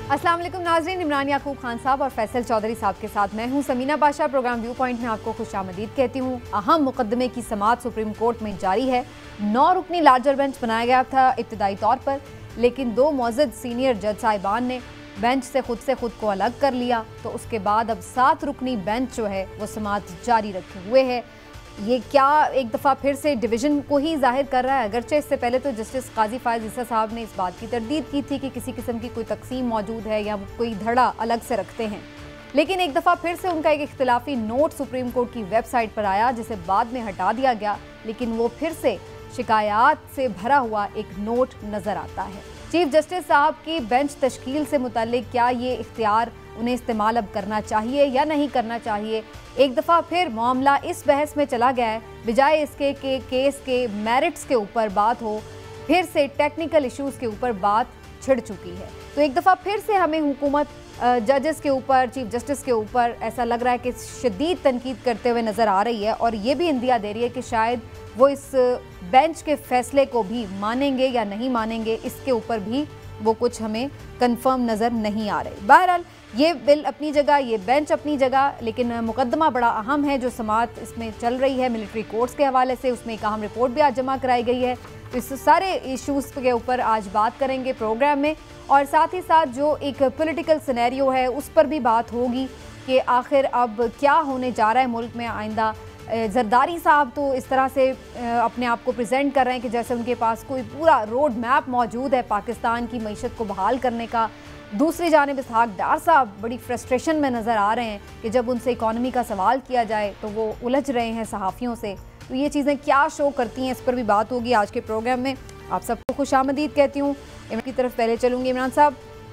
अस्सलाम वालेकुम नाज़रीन, इमरान याकूब खान साहब और फैसल चौधरी साहब के साथ मैं हूं समीना बादशाह। प्रोग्राम व्यू पॉइंट में आपको खुशामदीद कहती हूं। अहम मुकदमे की समाअत सुप्रीम कोर्ट में जारी है। 9 रुकनी लार्जर बेंच बनाया गया था इब्तिदाई तौर पर, लेकिन 2 मौजूद सीनियर जज साहिबान ने बेंच से खुद को अलग कर लिया। तो उसके बाद अब 7 रुकनी बेंच जो है वो समाअत जारी रखे हुए है। ये क्या एक दफ़ा फिर से डिवीज़न को ही जाहिर कर रहा है? अगरचे इससे पहले तो जस्टिस काजी फायज़ ईसा साहब ने इस बात की तरदीद की थी कि किसी किस्म की कोई तकसीम मौजूद है या कोई धड़ा अलग से रखते हैं, लेकिन एक दफ़ा फिर से उनका एक इख्तिलाफी नोट सुप्रीम कोर्ट की वेबसाइट पर आया, जिसे बाद में हटा दिया गया, लेकिन वो फिर से शिकायत से भरा हुआ एक नोट नज़र आता है। चीफ जस्टिस साहब की बेंच तश्कील से मुताल्लिक क्या ये इख्तियार उन्हें इस्तेमाल अब करना चाहिए या नहीं करना चाहिए? एक दफ़ा फिर मामला इस बहस में चला गया है, बजाय इसके कि केस के मेरिट्स के ऊपर बात हो, फिर से टेक्निकल इश्यूज़ के ऊपर बात छिड़ चुकी है। तो एक दफ़ा फिर से हमें हुकूमत जजेस के ऊपर, चीफ जस्टिस के ऊपर ऐसा लग रहा है कि शदीद तनकीद करते हुए नज़र आ रही है, और ये भी इंदिया दे रही है कि शायद वो इस बेंच के फैसले को भी मानेंगे या नहीं मानेंगे, इसके ऊपर भी वो कुछ हमें कंफर्म नज़र नहीं आ रही। बहरहाल ये बिल अपनी जगह, ये बेंच अपनी जगह, लेकिन मुकदमा बड़ा अहम है जो समाअत इसमें चल रही है मिलिट्री कोर्ट्स के हवाले से। उसमें एक अहम रिपोर्ट भी आज जमा कराई गई है। तो इस सारे इश्यूज़ के ऊपर आज बात करेंगे प्रोग्राम में, और साथ ही साथ जो एक पॉलिटिकल सिनेरियो है उस पर भी बात होगी कि आखिर अब क्या होने जा रहा है मुल्क में आइंदा। जरदारी साहब तो इस तरह से अपने आप को प्रेजेंट कर रहे हैं कि जैसे उनके पास कोई पूरा रोड मैप मौजूद है पाकिस्तान की मईशत को बहाल करने का। दूसरी जानिब इसहाक डार साहब बड़ी फ्रस्ट्रेशन में नज़र आ रहे हैं कि जब उनसे इकॉनमी का सवाल किया जाए तो वो उलझ रहे हैं सहाफ़ियों से। तो ये चीज़ें क्या शो करती हैं, इस पर भी बात होगी आज के प्रोग्राम में। आप सबको खुशामदीद कहती हूँ। इमरान की तरफ पहले चलूँगी। इमरान साहब,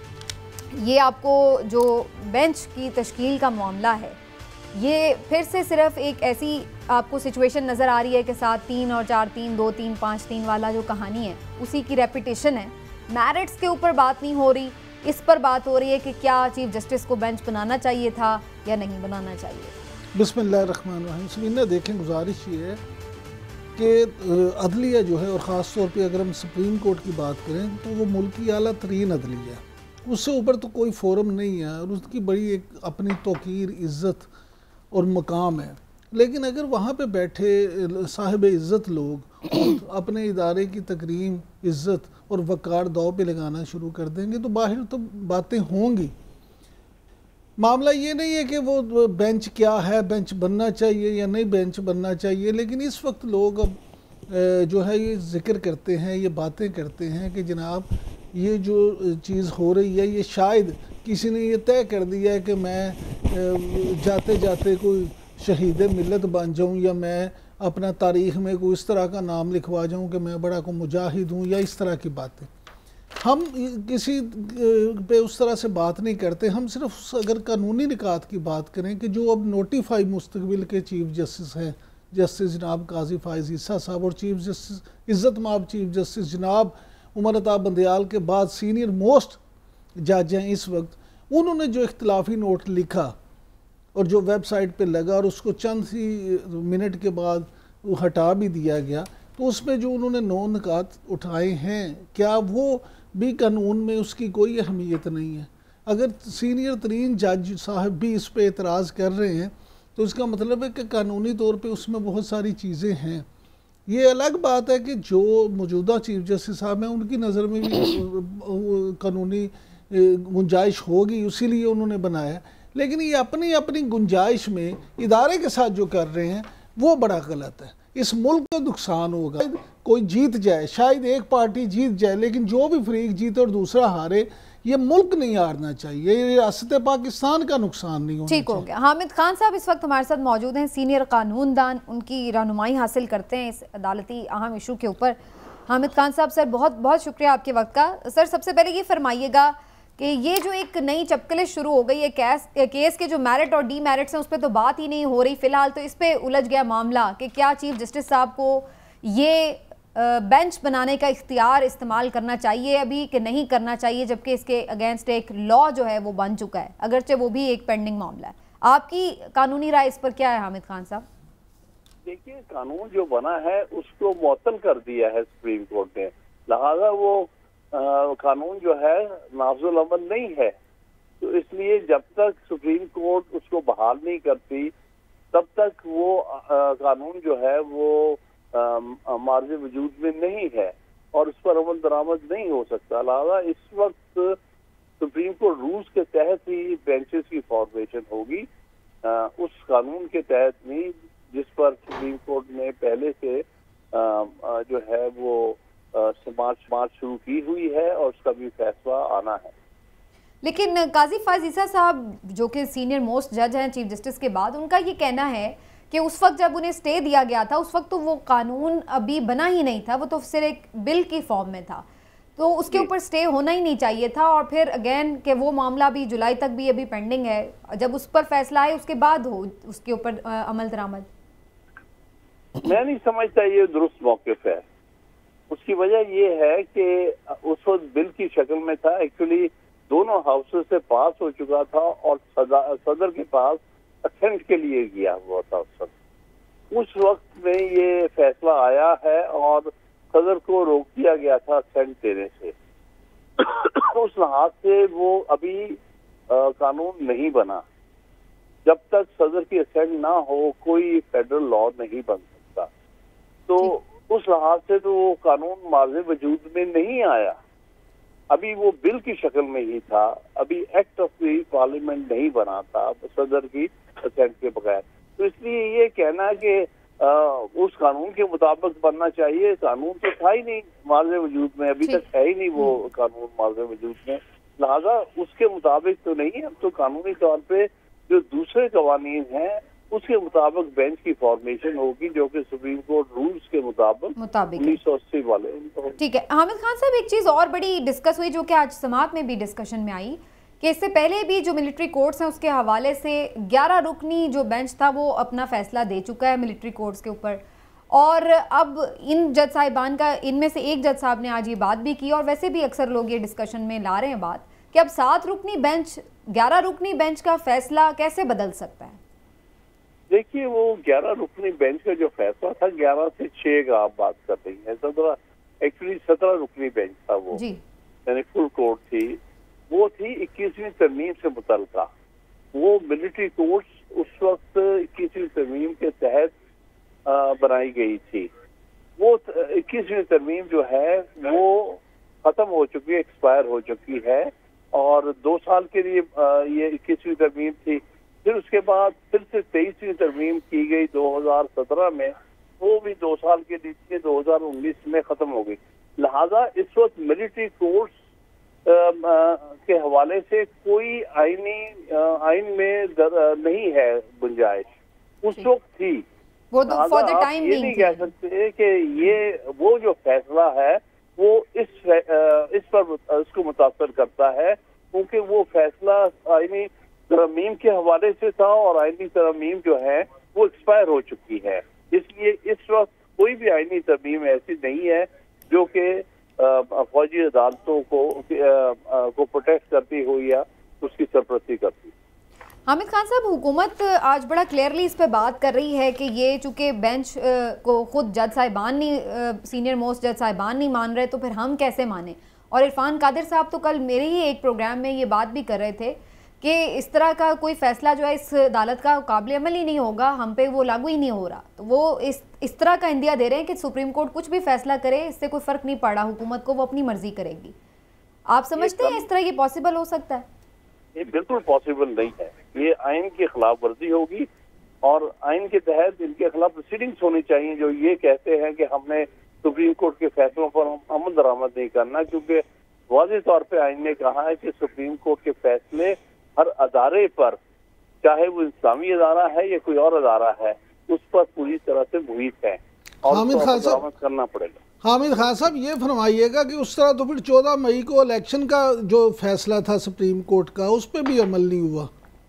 ये आपको जो बेंच की तश्कील का मामला है, ये फिर से सिर्फ एक ऐसी आपको सिचुएशन नज़र आ रही है कि 7-3 और 4-3, 2-3, 5-3 वाला जो कहानी है उसी की रेपिटेशन है? मैरिट्स के ऊपर बात नहीं हो रही, इस पर बात हो रही है कि क्या चीफ जस्टिस को बेंच बनाना चाहिए था या नहीं बनाना चाहिए? बिस्मिल्लाहिर्रहमानिर्रहीम। समीना देखें, गुजारिश ये है कि अदलिया जो है, और ख़ास तौर पे अगर हम सुप्रीम कोर्ट की बात करें तो वो मुल्क की आला तरीन अदलिया, उससे ऊपर तो कोई फोरम नहीं है, और उसकी बड़ी एक अपनी तौकीर, इज़्ज़त और मकाम है। लेकिन अगर वहाँ पे बैठे साहिब इज़्ज़त लोग अपने इदारे की तकरीम, इज़्ज़त और वक़ार दाव पे लगाना शुरू कर देंगे तो बाहर तो बातें होंगी। मामला ये नहीं है कि वो बेंच क्या है, बेंच बनना चाहिए या नहीं बेंच बनना चाहिए, लेकिन इस वक्त लोग अब जो है ये जिक्र करते हैं, ये बातें करते हैं कि जनाब ये जो चीज़ हो रही है, ये शायद किसी ने ये तय कर दिया है कि मैं जाते जाते कोई शहीद मिल्लत बन जाऊं, या मैं अपना तारीख़ में कोई इस तरह का नाम लिखवा जाऊं कि मैं बड़ा को मुजाहिद हूं, या इस तरह की बातें। हम किसी पे उस तरह से बात नहीं करते। हम सिर्फ अगर कानूनी निकात की बात करें कि जो अब नोटिफाई मुस्तकबिल के चीफ जस्टिस हैं, जस्टिस जनाब काजी फायज़ ईसा साहब, और चीफ जस्टिस इज़्ज़त माब चीफ जस्टिस जनाब उमर अता बंदयाल के बाद सीनियर मोस्ट जज हैं इस वक्त, उन्होंने जो इख्तिलाफी नोट लिखा और जो वेबसाइट पे लगा और उसको चंद ही मिनट के बाद वो हटा भी दिया गया, तो उसमें जो उन्होंने 9 निकात उठाए हैं, क्या वो भी कानून में उसकी कोई अहमियत नहीं है? अगर सीनियर तरीन जज साहब भी इस पे एतराज़ कर रहे हैं तो इसका मतलब है कि कानूनी तौर पे उसमें बहुत सारी चीज़ें हैं। ये अलग बात है कि जो मौजूदा चीफ जस्टिस साहब हैं उनकी नज़र में भी कानूनी गुंजाइश होगी, इसीलिए उन्होंने बनाया, लेकिन ये अपनी अपनी गुंजाइश में इदारे के साथ जो कर रहे हैं वो बड़ा गलत है। इस मुल्क को नुकसान होगा। कोई जीत जाए, शायद एक पार्टी जीत जाए, लेकिन जो भी फरीक जीते और दूसरा हारे, ये मुल्क नहीं हारना चाहिए, ये रियासत पाकिस्तान का नुकसान नहीं होना चाहिए। ठीक हो गया। हामिद खान साहब इस वक्त हमारे साथ मौजूद हैं, सीनियर कानूनदान, उनकी रहनुमाई हासिल करते हैं इस अदालती अहम इशू के ऊपर। हामिद खान साहब, सर बहुत बहुत शुक्रिया आपके वक्त का। सर सबसे पहले ये फरमाइएगा कि ये जो एक नई चपकलिश शुरू हो गई है, केस के जो मेरिट और डी मेरिट्स हैं उस पर तो बात ही नहीं हो रही फिलहाल, तो इस पर उलझ गया मामला कि क्या चीफ जस्टिस साहब को ये बेंच बनाने का इख्तियार इस्तेमाल करना चाहिए अभी कि नहीं करना चाहिए, जबकि इसके अगेंस्ट एक लॉ जो है वो बन चुका है, अगरचे वो भी एक पेंडिंग मामला है। आपकी कानूनी राय इस पर क्या है हामिद खान साहब? देखिए, कानून जो बना है उसको मुअत्तल कर दिया है सुप्रीम कोर्ट ने, लिहाजा वो कानून जो है नाफजुल अमल नहीं है। तो इसलिए जब तक सुप्रीम कोर्ट उसको बहाल नहीं करती तब तक वो कानून जो है वो मार्ज वजूद में नहीं है और उस पर अमल दरामद नहीं हो सकता। लिहाजा इस वक्त सुप्रीम कोर्ट रूल्स के तहत ही बेंचेस की फॉर्मेशन होगी, उस कानून के तहत नहीं जिस पर सुप्रीम कोर्ट ने पहले से जो है वो समाज शुरू की हुई है और उसका भी फैसला आना है। लेकिन काजी फायज ईसा साहब जो कि सीनियर मोस्ट जज हैं चीफ जस्टिस के बाद, उनका ये कहना है कि उस वक्त जब उन्हें स्टे दिया गया था उस वक्त तो वो कानून अभी बना ही नहीं था, वो तो सिर्फ एक बिल की फॉर्म में था, तो उसके ऊपर स्टे होना ही नहीं चाहिए था। और फिर अगेन कि वो मामला भी जुलाई तक भी अभी पेंडिंग है, जब उस पर फैसला आए उसके बाद हो उसके ऊपर अमल दरामद। मैं नहीं समझता ये दुरुस्त मौक़िफ़ है। उसकी वजह ये है कि उस वक्त बिल की शक्ल में था, एक्चुअली दोनों हाउसेस से पास हो चुका था और सदर के पास असेंट के लिए गया हुआ था। उस वक्त में ये फैसला आया है और सदर को रोक दिया गया था असेंट देने से। उस लिहाज से वो अभी कानून नहीं बना। जब तक सदर की असेंट ना हो कोई फेडरल लॉ नहीं बन सकता। तो उस लिहाज से तो वो कानून मार्ज़े वजूद में नहीं आया, अभी वो बिल की शक्ल में ही था, अभी एक्ट ऑफ द पार्लियामेंट नहीं बना था सदर की असेंट के बगैर। तो इसलिए ये कहना कि उस कानून के मुताबिक बनना चाहिए, कानून तो था ही नहीं मार्ज़े वजूद में, अभी तक है ही नहीं वो कानून मार्ज़े वजूद में, लिहाजा उसके मुताबिक तो नहीं है। तो कानूनी तौर पे जो दूसरे कवानीन हैं उसके मुताबिक बेंच की फॉर्मेशन होगी जो कि सुप्रीम कोर्ट रूल्स के मुताबिक 1980 वाले। ठीक है हामिद खान साहब, एक चीज़ और बड़ी डिस्कस हुई जो कि आज समात में भी डिस्कशन में आई कि इससे पहले भी जो मिलिट्री कोर्ट्स हैं उसके हवाले से 11 रुकनी जो बेंच था वो अपना फैसला दे चुका है मिलिट्री कोर्ट्स के ऊपर, और अब इन जज साहिबान का इनमें से एक जज साहब ने आज ये बात भी की और वैसे भी अक्सर लोग ये डिस्कशन में ला रहे हैं बात कि अब 7 रुकनी बेंच 11 रुकनी बेंच का फैसला कैसे बदल सकता है। देखिए वो 11 रुकनी बेंच का जो फैसला था 11 से 6 का आप बात कर रही हैं, 17 रुकनी बेंच था वो, यानी फुल कोर्ट थी, वो थी 21वीं तरमीम से मुतल्लिका। वो मिलिट्री कोर्ट्स उस वक्त 21वीं तरमीम के तहत बनाई गई थी। वो 21वीं तरमीम जो है वो खत्म हो चुकी है, एक्सपायर हो चुकी है और 2 साल के लिए ये 21वीं तरमीम थी। फिर उसके बाद फिर से 23वीं तरमीम की गई 2017 में, वो भी 2 साल के लिए 2019 में खत्म हो गई। लिहाजा इस वक्त मिलिट्री कोर्ट्स के हवाले से कोई आइन में नहीं है गुंजाइश, उस वक्त थी। वो तो फॉर द टाइम ये नहीं कह सकते कि ये वो जो फैसला है वो इस पर उसको मुतासर करता है, क्योंकि वो फैसला आईनी तरमीम के हवाले से था और आईनी तरमीम जो है वो एक्सपायर हो चुकी है। इसलिए इस वक्त कोई भी आईनी तरमीम ऐसी नहीं है जो कि फौजी अदालतों को प्रोटेक्ट करती हो या उसकी सरपरस्ती करती। हामिद खान साहब, हुकूमत आज बड़ा क्लियरली इस पे बात कर रही है कि ये चूंकि बेंच को खुद जज साहिबान नहीं, सीनियर मोस्ट जज साहिबान नहीं मान रहे तो फिर हम कैसे माने। और इरफान कादिर साहब तो कल मेरे ही एक प्रोग्राम में ये बात भी कर रहे थे कि इस तरह का कोई फैसला जो है इस अदालत का काबिल अमल ही नहीं होगा, हम पे वो लागू ही नहीं हो रहा। तो वो इस तरह का इंदिया दे रहे हैं कि सुप्रीम कोर्ट कुछ भी फैसला करे इससे कोई फ़र्क नहीं पड़ा, हुकूमत को वो अपनी मर्जी करेगी। आप समझते हैं इस तरह ये पॉसिबल हो सकता है? ये बिल्कुल पॉसिबल नहीं है। ये आइन की खिलाफ वर्जी होगी और आइन के तहत इनके खिलाफ प्रोसीडिंग्स होनी चाहिए जो ये कहते हैं कि हमने सुप्रीम कोर्ट के फैसलों पर हम अमल दरामद नहीं करना, क्योंकि वाज़ेह तौर पे आइन ने कहा है कि सुप्रीम कोर्ट के फैसले हर अदारे पर, चाहे वो इस्लामी अदारा है या कोई और अदारा है, उस पर पूरी तरह से मुहित है और हामिद खान साहब करना पड़ेगा। हामिद खान साहब ये फरमाइएगा कि उस तरह तो फिर 14 मई को इलेक्शन का जो फैसला था सुप्रीम कोर्ट का उस पर भी अमल नहीं हुआ।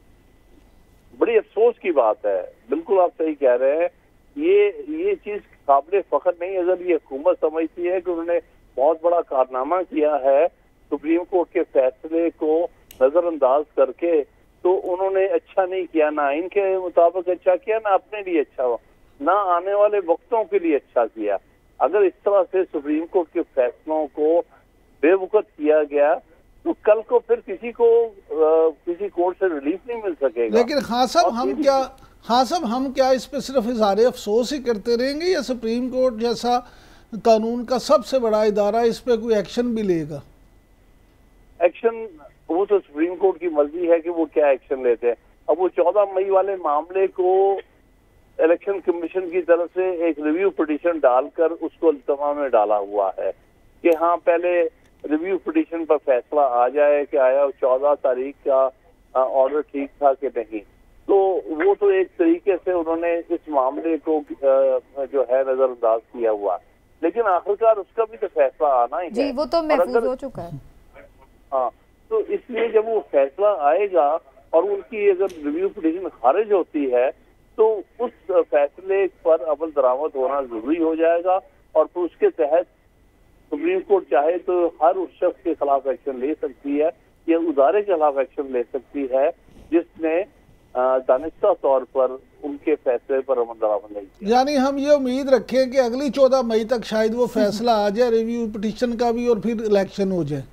बड़ी अफसोस की बात है, बिल्कुल आप सही कह रहे हैं। ये चीज काबिल फख्र नहीं, अगर ये हुकूमत समझती है कि उन्होंने बहुत बड़ा कारनामा किया है सुप्रीम कोर्ट के फैसले को नजरअंदाज करके, तो उन्होंने अच्छा नहीं किया, ना आइन के मुताबिक अच्छा किया, ना अपने लिए अच्छा हुआ, ना आने वाले वक्तों के लिए अच्छा किया। अगर इस तरह से सुप्रीम कोर्ट के फैसलों को बेवकूफ किया गया तो कल को फिर किसी को किसी कोर्ट से रिलीफ नहीं मिल सकेगा। लेकिन हाँ साहब हम क्या इस पे सिर्फ इजहार अफसोस ही करते रहेंगे या सुप्रीम कोर्ट जैसा कानून का सबसे बड़ा इदारा इस पे कोई एक्शन भी लेगा? एक्शन वो तो सुप्रीम कोर्ट की मर्जी है कि वो क्या एक्शन लेते हैं। अब वो 14 मई वाले मामले को इलेक्शन कमीशन की तरफ से एक रिव्यू पिटीशन डालकर उसको इल्तमा में डाला हुआ है कि हाँ पहले रिव्यू पिटीशन पर फैसला आ जाए कि आया 14 तारीख का ऑर्डर ठीक था कि नहीं। तो वो तो एक तरीके से उन्होंने इस मामले को जो है नजरअंदाज किया हुआ, लेकिन आखिरकार उसका भी तो फैसला आना ही है। जी, वो तो महफूज हो चुका है। हाँ, तो इसलिए जब वो फैसला आएगा और उनकी अगर रिव्यू पिटीशन खारिज होती है तो उस फैसले पर अमल दरामद होना जरूरी हो जाएगा और फिर उसके तहत सुप्रीम कोर्ट चाहे तो हर उस शख्स के खिलाफ एक्शन ले सकती है या उदारे के खिलाफ एक्शन ले सकती है जिसने दानिस्ता तौर पर उनके फैसले पर अमल दरामद नहीं किया। यानी हम ये उम्मीद रखें कि अगली 14 मई तक शायद वो फैसला आ जाए रिव्यू पिटीशन का भी और फिर इलेक्शन हो जाए।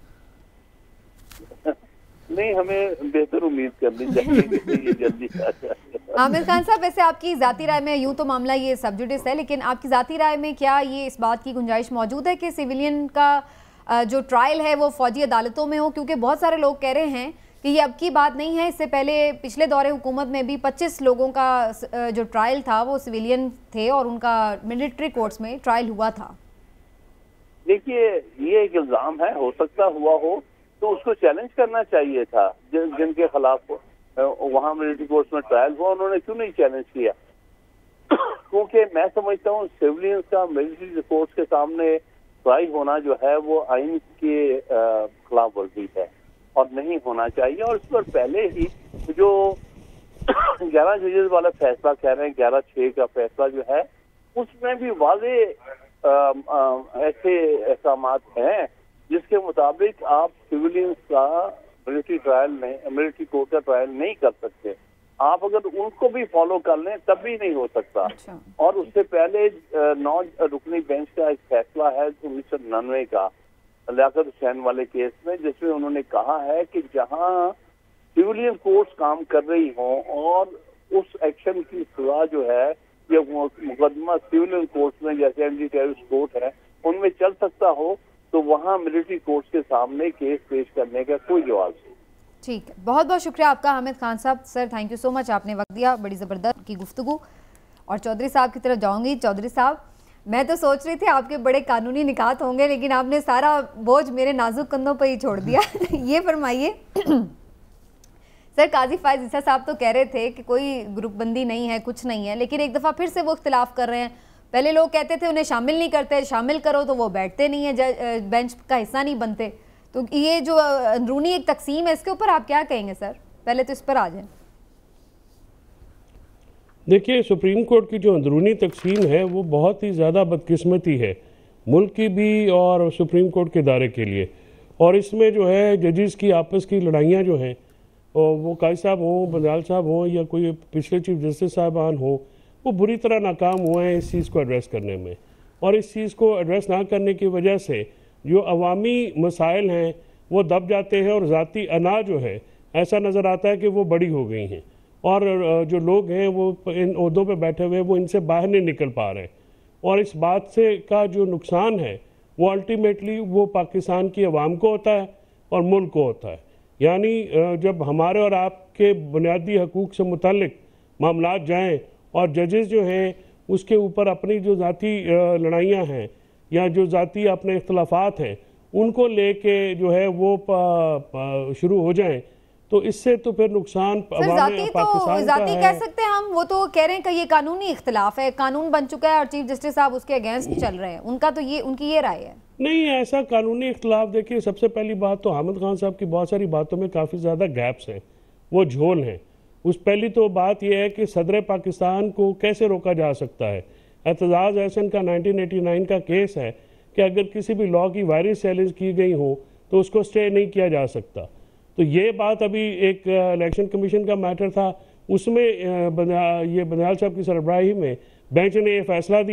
नहीं, हमें बेहतर उम्मीद करनी चाहिए कि ये जल्दी आ जाए। आमिर खान साहब, वैसे आपकी ज़ाती राय में, यूँ तो मामला ये सब जुडिस है, लेकिन आपकी ज़ाती राय में क्या ये इस बात की गुंजाइश मौजूद है कि सिविलियन का जो ट्रायल है वो फौजी अदालतों में हो? क्योंकि बहुत सारे लोग कह रहे हैं कि ये अब की बात नहीं है, इससे पहले पिछले दौरे हुकूमत में भी 25 लोगों का जो ट्रायल था वो सिविलियन थे और उनका मिलिट्री कोर्ट्स में ट्रायल हुआ था। देखिए, ये एक इल्ज़ाम है, हो सकता हुआ हो तो उसको चैलेंज करना चाहिए था। जिनके खिलाफ वहाँ मिलिट्री कोर्ट्स में ट्रायल हुआ उन्होंने क्यों नहीं चैलेंज किया? क्योंकि मैं समझता हूँ सिविलियंस का मिलिट्री कोर्ट्स के सामने ट्रायल होना जो है वो आइन के खिलाफ वर्जी है और नहीं होना चाहिए। और इस पर पहले ही जो 11 जजेस वाला फैसला कह रहे हैं, 11/6 का फैसला जो है उसमें भी वाज़े ऐसे अहकामात हैं जिसके मुताबिक आप सिविलियंस का मिलिट्री कोर्ट का ट्रायल नहीं कर सकते। आप अगर उनको भी फॉलो कर लें तब भी नहीं हो सकता। अच्छा। और उससे पहले 9 रुकनी बेंच का एक फैसला है 1999 का लियाकत हुसैन वाले केस में, जिसमें उन्होंने कहा है कि जहां सिविलियन कोर्ट्स काम कर रही हों और उस एक्शन की सजा जो है या मुकदमा सिविलियन कोर्ट्स में जैसे एंटी टेररिस्ट कोर्ट है उनमें चल सकता हो तो वहाँ मिलिट्री कोर्ट्स के सामने केस पेश करने का कोई जवाब नहीं। ठीक है, बहुत बहुत शुक्रिया आपका हामिद खान साहब। Sir thank you so much, आपने वक्त दिया, बड़ी ज़बरदस्त की गुफ्तगू। और चौधरी साहब की तरफ जाऊंगी। चौधरी साहब, मैं तो सोच रही थी आपके बड़े कानूनी निकात होंगे, लेकिन आपने सारा बोझ मेरे नाजुक कंधों पर ही छोड़ दिया। ये फरमाइए सर, काजी फायज ईसा साहब तो कह रहे थे कि कोई ग्रुप बंदी नहीं है, कुछ नहीं है, लेकिन एक दफ़ा फिर से वो इख्तिलाफ कर रहे हैं। पहले लोग कहते थे उन्हें शामिल नहीं करते, शामिल करो तो वो बैठते नहीं है, बेंच का हिस्सा नहीं बनते। तो ये जो अंदरूनी एक तकसीम है इसके ऊपर आप क्या कहेंगे सर? पहले तो इस पर आ जाएं। देखिए, सुप्रीम कोर्ट की जो अंदरूनी तकसीम है वो बहुत ही ज़्यादा बदकिस्मती है मुल्क की भी और सुप्रीम कोर्ट के दायरे के लिए। और इसमें जो है जजेस की आपस की लड़ाइयाँ जो हैं, वो काजी साहब हों, बंदाल साहब हों या कोई पिछले चीफ जस्टिस साहबान हों, वो बुरी तरह नाकाम हुए हैं इस चीज़ को एड्रेस करने में। और इस चीज़ को एड्रेस ना करने की वजह से जो अवामी मसाइल हैं वो दब जाते हैं और ज़ाती अना जो है ऐसा नज़र आता है कि वो बड़ी हो गई हैं और जो लोग हैं वो इन ओहदों पे बैठे हुए वो इनसे बाहर नहीं निकल पा रहे। और इस बात से का जो नुकसान है वो अल्टीमेटली वो पाकिस्तान की आवाम को होता है और मुल्क को होता है। यानी जब हमारे और आपके बुनियादी हकूक़ से मुतल्लिक मामलात जाएँ और जजेस जो हैं उसके ऊपर अपनी जो ज़ाती लड़ाइयाँ हैं या जो ज़ाती अपने इख्तलाफात हैं उनको लेके जो है वो शुरू हो जाएं, तो इससे तो फिर नुकसान ज़ाती कह सकते हैं हम। वो तो कह रहे हैं कि ये कानूनी इख्तलाफ है, कानून बन चुका है और चीफ जस्टिस साहब उसके अगेंस्ट चल रहे हैं। उनका तो ये, उनकी ये राय है। नहीं, ऐसा कानूनी इख्तलाफ, देखिए सबसे पहली बात तो हामिद खान साहब की बहुत सारी बातों में काफ़ी ज़्यादा गैप्स हैं, वो झोल हैं। उस पहली तो बात यह है कि सदर पाकिस्तान को कैसे रोका जा सकता है। एतजाज़ एहसन का 1989 का केस है कि अगर किसी भी लॉ की वायरस चैलेंज की गई हो तो उसको स्टे नहीं किया जा सकता। तो ये बात अभी एक इलेक्शन कमीशन का मैटर था, उसमें ये बंदाल साहब की सरबराही में बेंच ने ये फैसला दिया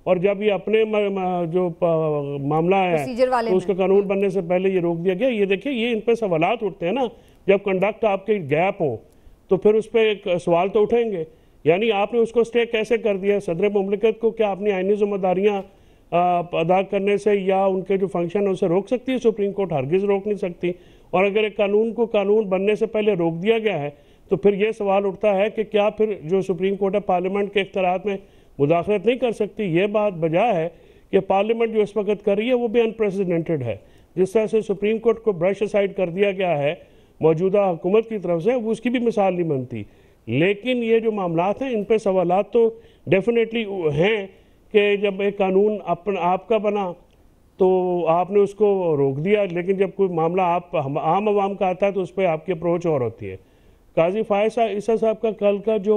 और जब ये अपने जो मामला है तो उसका कानून बनने से पहले ये रोक दिया गया। ये देखिए, ये इन पे सवालात उठते हैं ना, जब कंडक्ट आपके गैप हो तो फिर उस पर सवाल तो उठेंगे। यानी आपने उसको स्टे कैसे कर दिया? सदर मुमलिकत को क्या अपनी आईनी जिम्मेदारियाँ अदा करने से या उनके जो फंक्शन है उसे रोक सकती है? सुप्रीम कोर्ट हरगिज़ रोक नहीं सकती। और अगर एक कानून को कानून बनने से पहले रोक दिया गया है तो फिर ये सवाल उठता है कि क्या फिर जो सुप्रीम कोर्ट है पार्लियामेंट के इख्तियारात में मुदाखलत नहीं कर सकती? ये बात बजाय है कि पार्लियामेंट जो इस वक्त कर रही है वो भी अनप्रेसिडेंटेड है। जिस तरह से सुप्रीम कोर्ट को ब्रश असाइड कर दिया गया है मौजूदा हुकूमत की तरफ से, वो उसकी भी मिसाल नहीं बनती। लेकिन ये जो मामलात हैं इन पर सवालात तो डेफिनेटली हैं कि जब एक कानून अपना आपका बना तो आपने उसको रोक दिया, लेकिन जब कोई मामला आप आम आवाम का आता है तो उस पर आपकी अप्रोच और होती है। काजी फायज ईसा साहब का कल का जो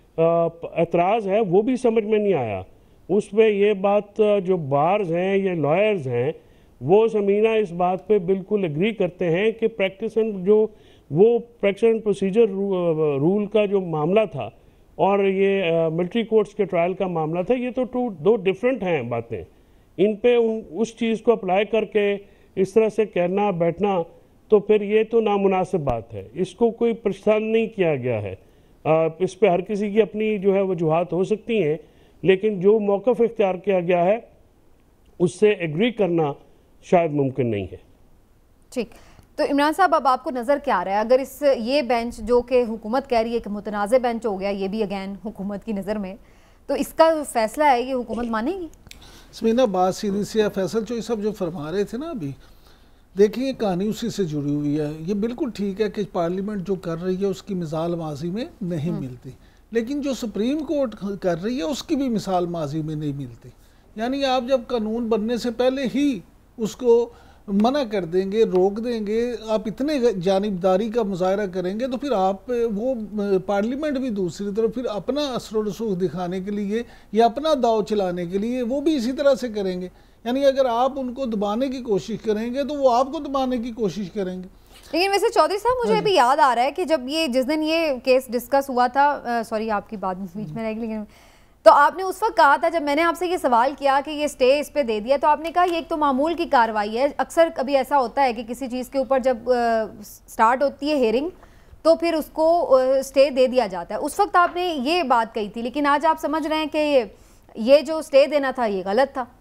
एतराज़ है वो भी समझ में नहीं आया। उसमें ये बात जो बार्स हैं या लॉयर्स हैं वो ज़मीना इस बात पे बिल्कुल एग्री करते हैं कि प्रैक्टिस एंड जो वो प्रैक्टिस एंड प्रोसीजर रूल का जो मामला था और ये मिलिट्री कोर्ट्स के ट्रायल का मामला था, ये तो दो डिफरेंट हैं बातें। इन पे उस चीज़ को अप्लाई करके इस तरह से कहना बैठना तो फिर ये तो नामुनासिब बात है। इसको कोई परेशान नहीं किया गया है। इस पे हर किसी की अपनी जो है वजूहात हो सकती हैं, लेकिन जो मौक़िफ़ इख्तियार किया गया है उससे एग्री करना शायद मुमकिन नहीं है। ठीक, तो इमरान साहब अब आपको नज़र क्या आ रहा है? अगर इस ये बेंच जो कि हुकूमत कह रही है कि मुतनाज़ बेंच हो गया, ये भी अगैन हुकूमत की नज़र में, तो इसका फैसला है ये हुकूमत मानेगी? समीना, बात सीधी सी है। फैसल चोई साहब जो फरमा रहे थे ना अभी, देखिए कहानी उसी से जुड़ी हुई है। ये बिल्कुल ठीक है कि पार्लियामेंट जो कर रही है उसकी मिसाल माजी में नहीं मिलती, लेकिन जो सुप्रीम कोर्ट कर रही है उसकी भी मिसाल माजी में नहीं मिलती। यानी आप जब कानून बनने से पहले ही उसको मना कर देंगे, रोक देंगे, आप इतने जानिबदारी का मुजाहरा करेंगे तो फिर आप वो पार्लियामेंट भी दूसरी तरफ फिर अपना असर रसूख दिखाने के लिए या अपना दाव चलाने के लिए वो भी इसी तरह से करेंगे। यानी अगर आप उनको दबाने की कोशिश करेंगे तो वो आपको दबाने की कोशिश करेंगे। लेकिन वैसे चौधरी साहब मुझे अभी याद आ रहा है कि जब ये जिस दिन ये केस डिस्कस हुआ था, सॉरी आपकी बात बीच में रह गई, लेकिन तो आपने उस वक्त कहा था, जब मैंने आपसे ये सवाल किया कि ये स्टे इस पे दे दिया, तो आपने कहा ये एक तो मामूल की कार्रवाई है। अक्सर कभी ऐसा होता है कि किसी चीज़ के ऊपर जब स्टार्ट होती है हेयरिंग तो फिर उसको स्टे दे दिया जाता है। उस वक्त आपने ये बात कही थी, लेकिन आज आप समझ रहे हैं कि ये जो स्टे देना था ये गलत था।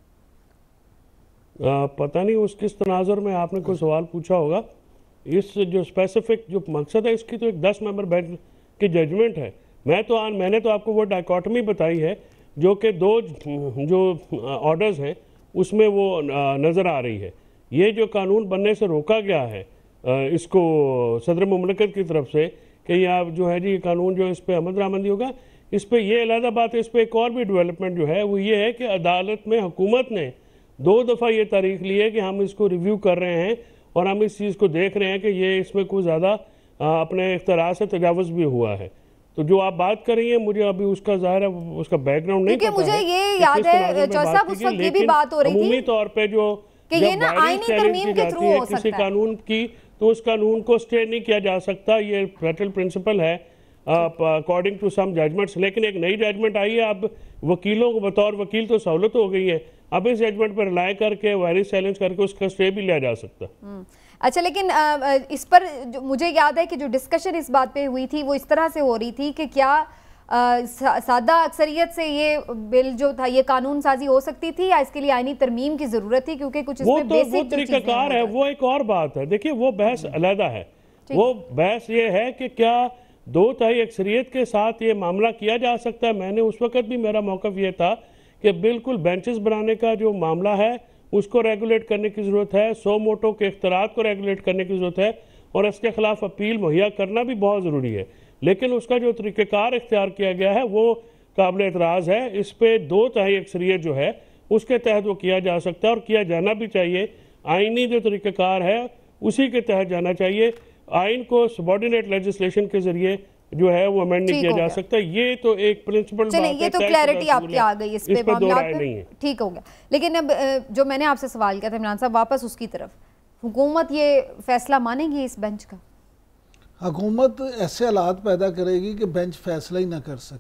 पता नहीं उस किस तनाजुर में आपने कोई सवाल पूछा होगा। इस जो स्पेसिफिक जो मकसद है इसकी तो एक 10 मेंबर बेंच की जजमेंट है। मैंने तो आपको वो डायकॉटमी बताई है जो कि दो जो ऑर्डर्स हैं उसमें वो नज़र आ रही है। ये जो कानून बनने से रोका गया है इसको सदर मुमलिकत की तरफ से कि आप जो है जी कानून जो इस पर अमल दरामंदी होगा, इस पर यह अलहदा बात है। इस पर एक और भी डेवलपमेंट जो है वो ये है कि अदालत में हुकूमत ने 2 दफ़ा ये तारीख ली है कि हम इसको रिव्यू कर रहे हैं और हम इस चीज़ को देख रहे हैं कि ये इसमें कुछ ज़्यादा अपने इख्तियार से तजावुज़ भी हुआ है। तो जो आप बात कर रही हैं मुझे अभी उसका ज़ाहिर है उसका बैकग्राउंड नहीं पता मुझे है। ये याद है साहब उस वक्त ये भी बात हो रही थी अमूमी तौर पे जो कि ये ना आईनी तरमीम के थ्रू हो सकता है किसी कानून की, तो उस कानून को स्टे नहीं किया जा सकता। ये फेडरल प्रिंसिपल है अकॉर्डिंग टू सम जजमेंट्स। लेकिन एक नई जजमेंट आई है, अब वकीलों को बतौर वकील तो सहूलत हो गई है, अब इस जजमेंट पर रिलाय करके वायरस चैलेंज करके उसका स्टे भी लिया जा सकता। अच्छा, लेकिन इस पर मुझे याद है कि जो डिस्कशन इस बात पे हुई थी वो इस तरह से हो रही थी कि क्या सादा अक्सरियत से ये बिल जो था ये कानून साजी हो सकती थी या इसके लिए आईनी तरमीम की जरूरत थी, क्योंकि कुछ इसमें बेसिक वो तरीकाकार है, वो एक और बात है। देखिए वो बहस अलहदा है। वो बहस ये है कि क्या 2/3 अक्सरियत के साथ ये मामला किया जा सकता है। मैंने उस वक्त भी मेरा मौक़िफ़ ये था कि बिल्कुल बेंचेस बनाने का जो मामला है उसको रेगुलेट करने की ज़रूरत है, सो मोटो के इख्तियारात को रेगुलेट करने की ज़रूरत है और इसके खिलाफ अपील मुहैया करना भी बहुत ज़रूरी है। लेकिन उसका जो तरीक़ेकार इख्तियार किया गया है वो काबिल एतराज़ है। इस पर 2/3 अक्सरियत जो है उसके तहत वो किया जा सकता है और किया जाना भी चाहिए। आइनी जो तरीक़ेकार है उसी के तहत जाना चाहिए। आइन को सबॉर्डिनेट लेजिस्लेशन के ज़रिए जो है वो अमेंड नहीं किया जा सकता। ये तो एक प्रिंसिपल बात है, ये तो क्लैरिटी आपकी आ गई इस पे मामला नहीं है, ठीक हो गया। लेकिन अब जो मैंने आपसे सवाल किया था इमरान साहब, वापस उसकी तरफ, हुकूमत ये फैसला मानेगी इस बेंच का? हुकूमत ऐसे हालात पैदा करेगी कि बेंच फैसला ही ना कर सके।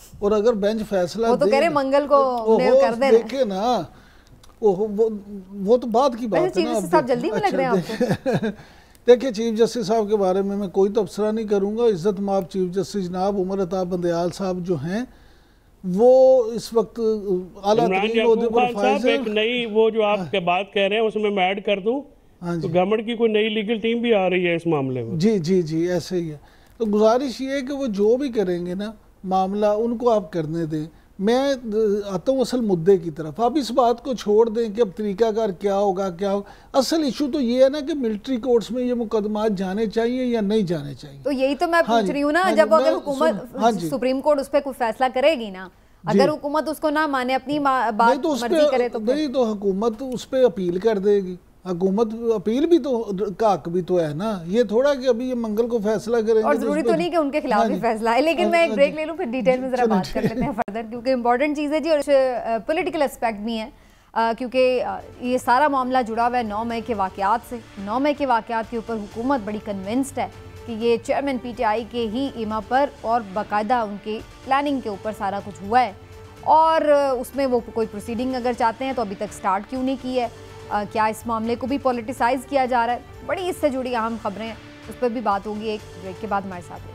और अगर बेंच फैसला वो तो कह रहे मंगल को कर दे देखे ना, वो तो बात की बात है ना। साहब जल्दी में लग रहे हैं आपको? देखिए चीफ जस्टिस साहब के बारे में मैं कोई तबसरा नहीं करूंगा। इज्जत माब चीफ जस्टिस जनाब उमर अता बंदयाल साहब जो हैं वो इस वक्त आला तरीन ओहदे पर फाइज है। एक नई वो जो आप के बात कह रहे हैं उसमें मैं ऐड कर दूं, तो गवर्नमेंट की कोई नई लीगल टीम भी आ रही है इस मामले में। जी जी जी ऐसे ही है। तो गुजारिश ये है कि वो जो भी करेंगे ना मामला उनको आप करने दें। मैं आता हूँ असल मुद्दे की तरफ। आप इस बात को छोड़ दें कि अब तरीकाकार क्या होगा क्या होगा। असल इशू तो ये है ना कि मिलिट्री कोर्ट्स में ये मुकदमात जाने चाहिए या नहीं जाने चाहिए। तो यही तो मैं पूछ रही हूँ ना, जब अगर हुकूमत सुप्रीम कोर्ट उस पर कोई फैसला करेगी ना, अगर हुकूमत उसको ना माने, अपनी बात मर्जी करे तो नहीं तो हुकूमत उस पर अपील कर देगी। हुकूमत अपील भी तो का हक भी तो है ना। ये थोड़ा कि अभी ये मंगल को फैसला करेंगे और जरूरी तो नहीं कि उनके खिलाफ भी फैसला है। लेकिन मैं एक ब्रेक ले लूं, फिर डिटेल में जरा बात कर लेते हैं फर्दर, क्योंकि इंपॉर्टेंट चीज़ है जी और पॉलिटिकल एस्पेक्ट भी है, क्योंकि ये सारा मामला जुड़ा हुआ है 9 मई के वाक़यात से। 9 मई के वाक़यात के ऊपर हुकूमत बड़ी कन्विंस्ड है कि ये चेयरमैन PTI के ही इमा पर और बाकायदा उनकी प्लानिंग के ऊपर सारा कुछ हुआ है, और उसमें वो कोई प्रोसीडिंग अगर चाहते हैं तो अभी तक स्टार्ट क्यों नहीं की है। क्या इस मामले को भी पॉलिटिसाइज किया जा रहा है? बड़ी इससे जुड़ी अहम खबरें हैं, उस पर भी बात होगी एक ब्रेक के बाद। हमारे साथ रहिए।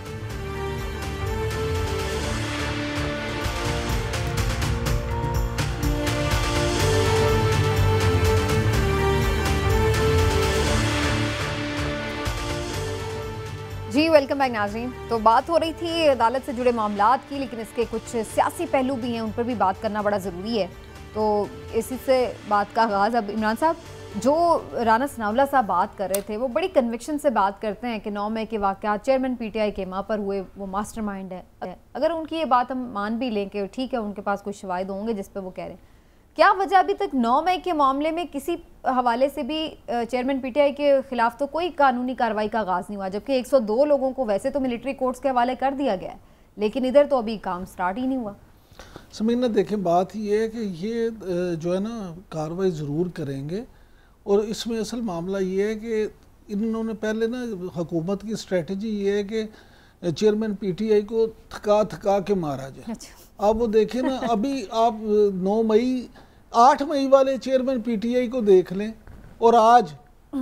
जी वेलकम बैक नाज़रीन। तो बात हो रही थी अदालत से जुड़े मामलात की, लेकिन इसके कुछ सियासी पहलू भी हैं, उन पर भी बात करना बड़ा ज़रूरी है। तो इसी से बात का आगाज़। अब इमरान साहब, जो राना सनाउल्लाह साहब बात कर रहे थे, वो बड़ी कन्विक्शन से बात करते हैं कि 9 मई के वाक़यात चेयरमैन PTI के माँ पर हुए, वो मास्टरमाइंड है। अगर उनकी ये बात हम मान भी लें कि ठीक है उनके पास कुछ शवाहिद होंगे जिस पर वो कह रहे हैं, क्या वजह अभी तक 9 मई के मामले में किसी हवाले से भी चेयरमैन PTI के खिलाफ तो कोई कानूनी कार्रवाई का आगाज़ नहीं हुआ, जबकि 102 लोगों को वैसे तो मिलिट्री कोर्ट्स के हवाले कर दिया गया है, लेकिन इधर तो अभी काम स्टार्ट ही नहीं हुआ। समीना देखें, बात ये है कि ये जो है ना कार्रवाई ज़रूर करेंगे, और इसमें असल मामला ये है कि इन्होंने पहले ना हुकूमत की स्ट्रेटजी ये है कि चेयरमैन PTI को थका थका के मारा जाए। अच्छा। आप वो देखें ना, अभी आप 9 मई 8 मई वाले चेयरमैन PTI को देख लें और आज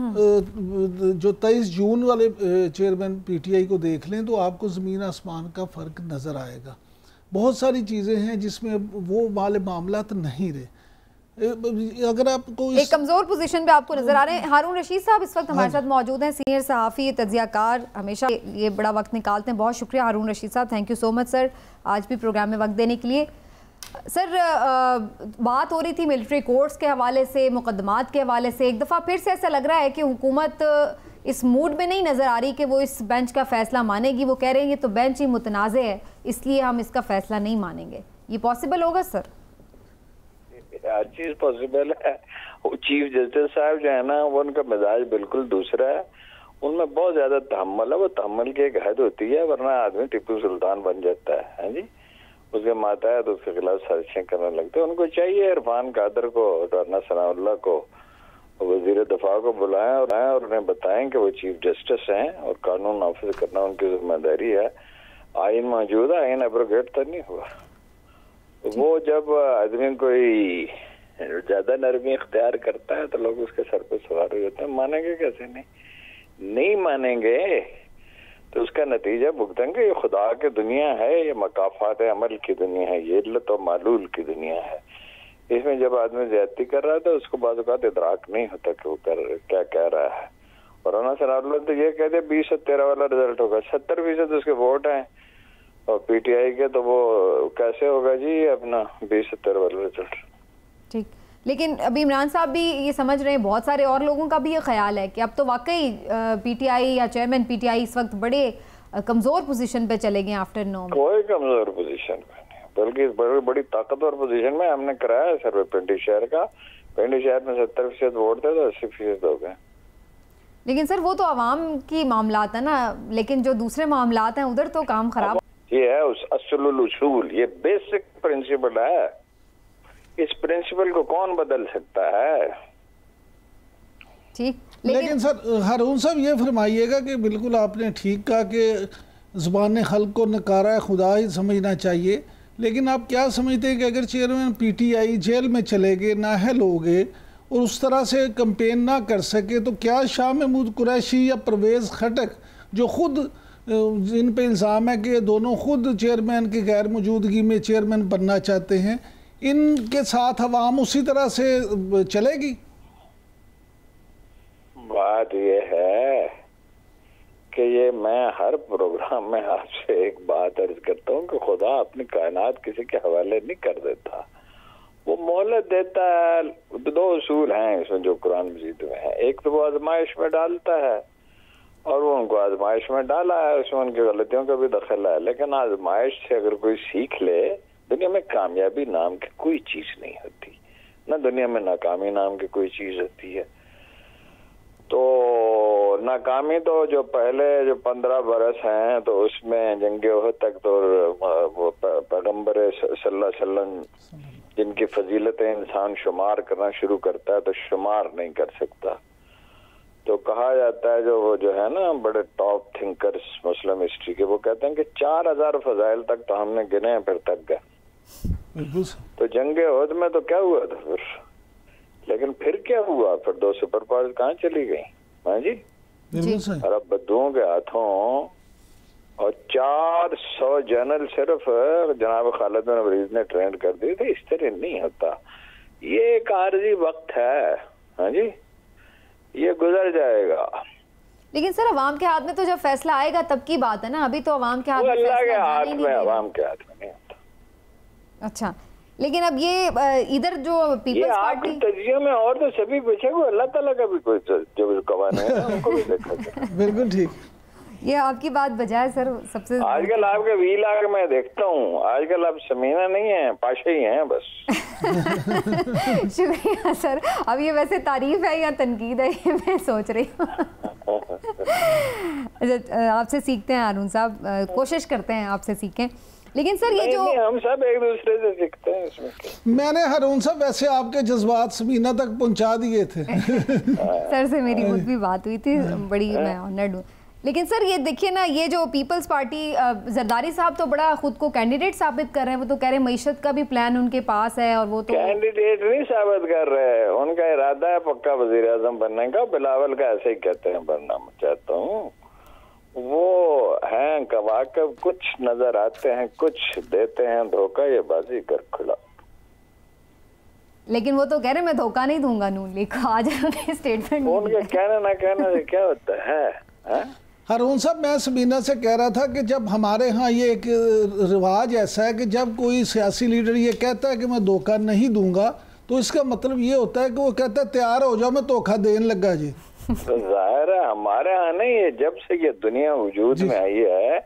जो 23 जून वाले चेयरमैन PTI को देख लें, तो आपको ज़मीन आसमान का फ़र्क नज़र आएगा। बहुत सारी चीज़ें हैं जिसमें वो वाले मामलात नहीं रहे। अगर आपको एक कमज़ोर पोजीशन पे आपको नज़र आ रहे हैं। हारून रशीद साहब इस वक्त हमारे साथ मौजूद हैं, सीनियर सहाफ़ी, तज्ज़ियाकार, हमेशा ये बड़ा वक्त निकालते हैं। बहुत शुक्रिया हारून रशीद साहब, thank you so much sir, आज भी प्रोग्राम में वक्त देने के लिए। सर, बात हो रही थी मिलिट्री कोर्ट्स के हवाले से, मुकदमात के हवाले से। एक दफ़ा फिर से ऐसा लग रहा है कि हुकूमत इस मूड में नहीं नज़र आ रही कि वो इस बेंच का फ़ैसला मानेगी। वो कह रहे हैं ये तो बेंच ही मुतनाज़ है, इसलिए हम इसका फ़ैसला नहीं मानेंगे। ये पॉसिबल होगा सर? हर चीज पॉसिबल है। चीफ जस्टिस साहब जो है ना, वो उनका मिजाज बिल्कुल दूसरा है। उनमें बहुत ज्यादा तहम्मुल है। वो तहम्मुल की एक हद होती है, वरना आदमी टिप्पू सुल्तान बन जाता है जी। उसके मातहत उसके खिलाफ साजिशें करने लगते हैं। उनको चाहिए इरफान कादर को, राना सनाउल्लाह को, वजीर दफा को बुलाएं और उन्हें बताएं कि वो चीफ जस्टिस हैं और कानून नाफिज करना उनकी जिम्मेदारी है। आइन मौजूद है, आइन एब्रोगेट तो नहीं हुआ। वो जब आदमी कोई ज्यादा नरमी इख्तियार करता है तो लोग उसके सर पे सवार हो जाते हैं। मानेंगे कैसे? नहीं मानेंगे तो उसका नतीजा भुगतेंगे। ये खुदा की दुनिया है, ये मकाफात अमल की दुनिया है, ये इल्लत और मालूल की दुनिया है। इसमें जब आदमी ज्यादती कर रहा था उसको बाद औक़ात इदराक नहीं होता कि वो क्या कह रहा है। और राना सनाउल्लाह तो ये कहते 20 और 13 वाला रिजल्ट होगा, 70% उसके वोट हैं, और PTI के तो वो कैसे होगा जी अपना 20 और 13 वाला रिजल्ट। ठीक, लेकिन अभी इमरान साहब भी ये समझ रहे हैं, बहुत सारे और लोगों का भी ये ख्याल है कि अब तो वाकई PTI या चेयरमैन PTI इस वक्त बड़े कमजोर पोजीशन पे चले गए आफ्टर 9 में। कोई कमजोर पोजीशन पे नहीं, बल्कि बड़ी ताकतवर पोजीशन में। हमने कराया सर्वे पिंडी शहर का, पिंडी शहर में 70% वोट थे तो 80% हो गए। लेकिन सर वो तो आवाम की मामलात है ना, लेकिन जो दूसरे मामलात हैं उधर तो काम खराब। ये है उस असलुल उसूल, ये बेसिक प्रिंसिपल है। इस प्रिंसिपल को कौन बदल सकता है? ठीक, लेकिन सर हारून साहब ये फरमाइएगा कि बिल्कुल आपने ठीक कहा कि ज़ुबान खल्क़ को नकारा खुदा ही समझना चाहिए। लेकिन आप क्या समझते हैं कि अगर चेयरमैन PTI जेल में चले गए, नाअहल हो गए और उस तरह से कंपेन ना कर सके, तो क्या शाह महमूद कुरैशी या परवेज़ खटक जो ख़ुद जिन पे इल्ज़ाम है कि दोनों खुद चेयरमैन की गैर मौजूदगी में चेयरमैन बनना चाहते हैं, इनके साथ अवाम उसी तरह से चलेगी? बात ये है कि ये मैं हर प्रोग्राम में आपसे एक बात अर्ज करता हूँ कि खुदा अपनी कायनात किसी के हवाले नहीं कर देता, वो मोहलत देता है। दो उसूल हैं इसमें जो कुरान मजीद में है, एक तो वो आजमाइश में डालता है और वो उनको आजमाइश में डाला है, उसमें उनकी गलतियों का भी दखल है। लेकिन आजमाइश से अगर कोई सीख ले, दुनिया में कामयाबी नाम की कोई चीज नहीं होती, ना दुनिया में नाकामी नाम की कोई चीज होती है। तो नाकामी तो जो पहले जो 15 बरस हैं तो उसमें जंगे उहद तक तो वो पैगम्बर सल्लल्लाहु अलैहि वसल्लम जिनकी फजीलतें इंसान शुमार करना शुरू करता है तो शुमार नहीं कर सकता। तो कहा जाता है जो है ना बड़े टॉप थिंकर्स मुस्लिम हिस्ट्री के, वो कहते हैं कि 4000 फजाइल तक तो हमने गिने हैं फिर तक गए। तो जंगे उहद में तो क्या हुआ था फिर, लेकिन फिर क्या हुआ, फिर 2 सुपर पावर्स कहाँ चली गई? हाँ जी, अरब बद्दुओं के हाथों और 400 जनरल सिर्फ जनाब खालिद बिन वलीद ने ट्रेन कर दिए थे। इस तरह नहीं होता, ये एक आर्जी वक्त है। हाँ जी, ये गुजर जाएगा। लेकिन सर अवाम के हाथ में तो जब फैसला आएगा तब की बात है ना, अभी तो अवाम के हाथ में अल्लाह के हाथ में, अवाम के हाथ में नहीं होता। अच्छा, लेकिन अब ये इधर जो पीपल्स पार्टी तजिया में और तो सभी पूछे को अल्लाह ताला का भी कोई जो कवान है उनको भी देखा जाए। बिल्कुल ठीक, ये आपकी बात बजाय सर सबसे आजकल आपके वीलाग में देखता हूँ, आजकल आप समीना नहीं है, पाशा ही हैं बस। शुक्रिया सर। अब ये वैसे तारीफ है या तनकीद है ये मैं सोच रही हूँ। आपसे सीखते हैं हारून साहब, कोशिश करते हैं आपसे सीखें। लेकिन सर ये जो हम सब एक दूसरे से सीखते हैं इसमें। मैंने हारून साहब वैसे आपके जज्बात समीना तक पहुंचा दिए थे। सर से मेरी खुद भी बात हुई थी, बड़ी मैं ऑनर्ड हूँ। लेकिन सर ये देखिए ना, ये जो पीपल्स पार्टी जरदारी साहब तो बड़ा खुद को कैंडिडेट साबित कर रहे हैं, वो तो कह रहे हैं मईशत का भी प्लान उनके पास है, और वो तो कैंडिडेट नहीं साबित कर रहे हैं, उनका इरादा है पक्का वजीर आजम बनने का। बिलावल का ऐसे ही कहते हैं बनना चाहता हूँ, वो हैं कवाकब, कुछ नजर आते हैं कुछ देते हैं धोखा, ये बाजी कर खुला। लेकिन वो तो कह रहे मैं धोखा नहीं दूंगा नून लीग को, आज स्टेटमेंट उनके कहने ना कहने से क्या होता है? हारून साहब, मैं समीना से कह रहा था कि जब हमारे यहाँ ये एक रिवाज ऐसा है कि जब कोई सियासी लीडर ये कहता है कि मैं धोखा नहीं दूंगा, तो इसका मतलब ये होता है कि वो कहता है तैयार हो जाओ मैं धोखा देने लगा जी। तो जाहिर है हमारे यहाँ नहीं है, जब से ये दुनिया वजूद में आई है।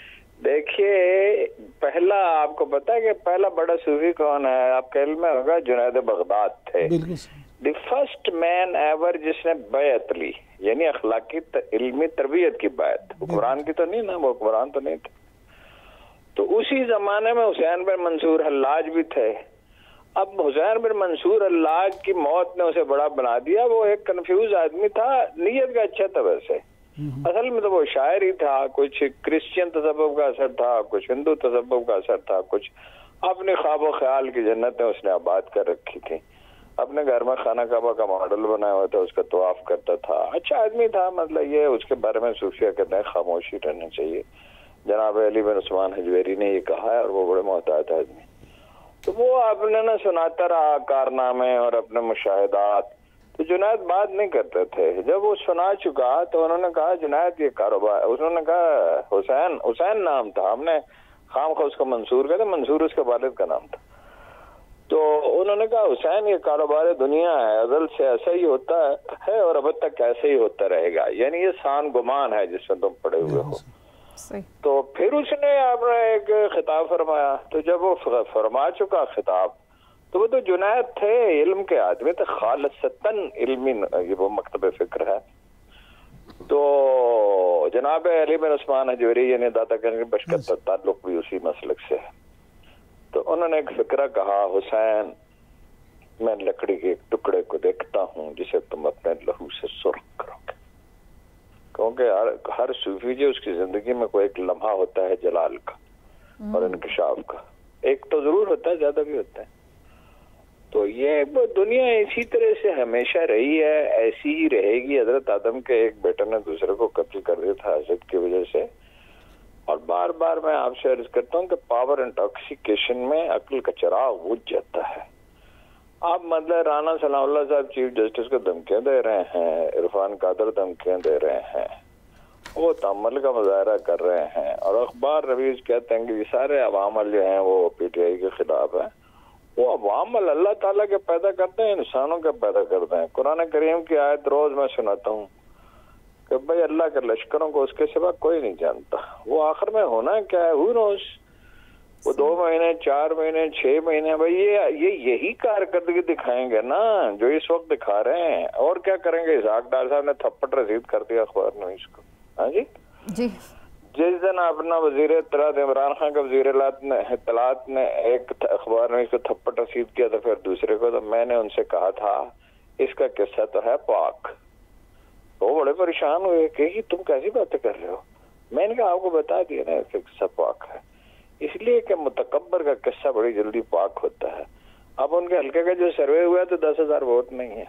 देखिए, पहला आपको पता है कि पहला बड़ा सूफी कौन है? आपका इल्म में होगा, जुनैद बगदाद थे। द फर्स्ट मैन एवर जिसने बैत ली, यानी अखलाकी इल्मी तरबियत की बैत। कुरान की तो नहीं ना, वो कुरान तो नहीं था। तो उसी जमाने में हुसैन बिन मंसूर हल्लाज भी थे। अब हुसैन बिन मंसूर हल्लाज की मौत ने उसे बड़ा बना दिया। वो एक कंफ्यूज आदमी था, नीयत का अच्छा था वैसे, असल में तो वो शायर ही था। कुछ क्रिश्चियन तसव्वुफ का असर था, कुछ हिंदू तसव्वुफ का असर था, कुछ अपने ख्वाब ख्याल की जन्नतें उसने आबाद कर रखी थी। अपने घर में खाना काबा का मॉडल बनाया हुआ था, उसका तवाफ करता था। अच्छा आदमी था, मतलब ये उसके बारे में सूफिया कहते हैं खामोशी रहनी चाहिए। जनाब अली बिन उस्मान हजवेरी ने ये कहा है, और वो बड़े मोहतात आदमी। तो वो आपने ना सुनाता रहा कारनामे और अपने मुशाहिदात। तो जुनैद बात नहीं करते थे। जब वो सुना चुका तो उन्होंने कहा जुनैद ये कारोबार, उन्होंने कहा हुसैन नाम था, हमने खाम खा उसको मंसूर कहते, मंसूर उसके वालिद का नाम था। तो उन्होंने कहा हुसैन ये कारोबार दुनिया है, अज़ल से ऐसा ही होता है और अब तक ऐसे ही होता रहेगा, यानी ये सान गुमान है जिसमें तुम पड़े हुए हो। तो फिर उसने अपना एक खिताब फरमाया। तो जब वो फरमा चुका खिताब, तो वो तो जुनैद थे, इल्म के आदमी थे, खालिसतन इल्मी ये वो मकतब फिक्र है। तो जनाब अली बिन उस्मान हजवेरी यानी दाता करने बशकत ताल्लुक भी उसी मसलक से है। तो उन्होंने एक फिक्रा कहा, हुसैन मैं लकड़ी के एक टुकड़े को देखता हूँ जिसे तुम अपने लहू से सुर्ख करोगे। क्योंकि हर सूफी जो उसकी जिंदगी में कोई एक लम्हा होता है जलाल का और इंकशाफ का, एक तो जरूर होता है, ज्यादा भी होता है। तो ये दुनिया इसी तरह से हमेशा रही है, ऐसी ही रहेगी। हजरत आदम के एक बेटे ने दूसरे को कत्ल कर दिया था हसद की वजह से। और बार बार मैं आपसे अर्ज करता हूँ कि पावर इंटॉक्सिकेशन में अक्ल का चिराग बुझ जाता है। आप मतलब राना सलामुल्लाह साहब चीफ जस्टिस को धमकियां दे रहे हैं, इरफान कादर धमकियां दे रहे हैं, वो तअम्मुल का मुजाहरा कर रहे हैं, और अखबार रवीज कहते हैं कि सारे अवामल जो हैं वो पीटीआई के खिलाफ है। वो अवामल अल्लाह ताला के पैदा करते हैं, इंसानों के पैदा करते हैं। कुरान करीम की आयत रोज मैं सुनाता हूँ कि भाई अल्लाह के लश्करों को उसके सिवा कोई नहीं जानता। वो आखिर में होना क्या है, हु नोस। वो 2 महीने, 4 महीने, 6 महीने, भाई ये यही कारकर्दगी दिखाएंगे ना जो इस वक्त दिखा रहे हैं। और क्या करेंगे? इसाक डार साहब ने थप्पड़ रसीद कर दिया अखबार नवीस को। हाँ जी जी। जिस दिन अपना वजीर इत्तलात इमरान खान का वजीर इत्तलात ने एक अखबार में इसको थप्पड़ रसीद किया था, फिर दूसरे को, तो मैंने उनसे कहा था इसका किस्सा तो है पाक। वो बड़े परेशान हुए कि तुम कैसी बातें कर रहे हो। मैंने कहा आपको बता दिया ना इसका किस्सा पाक है, इसलिए कि मुतकब्बर का किस्सा बड़ी जल्दी पाक होता है। अब उनके हल्के का जो सर्वे हुआ तो 10,000 वोट नहीं है।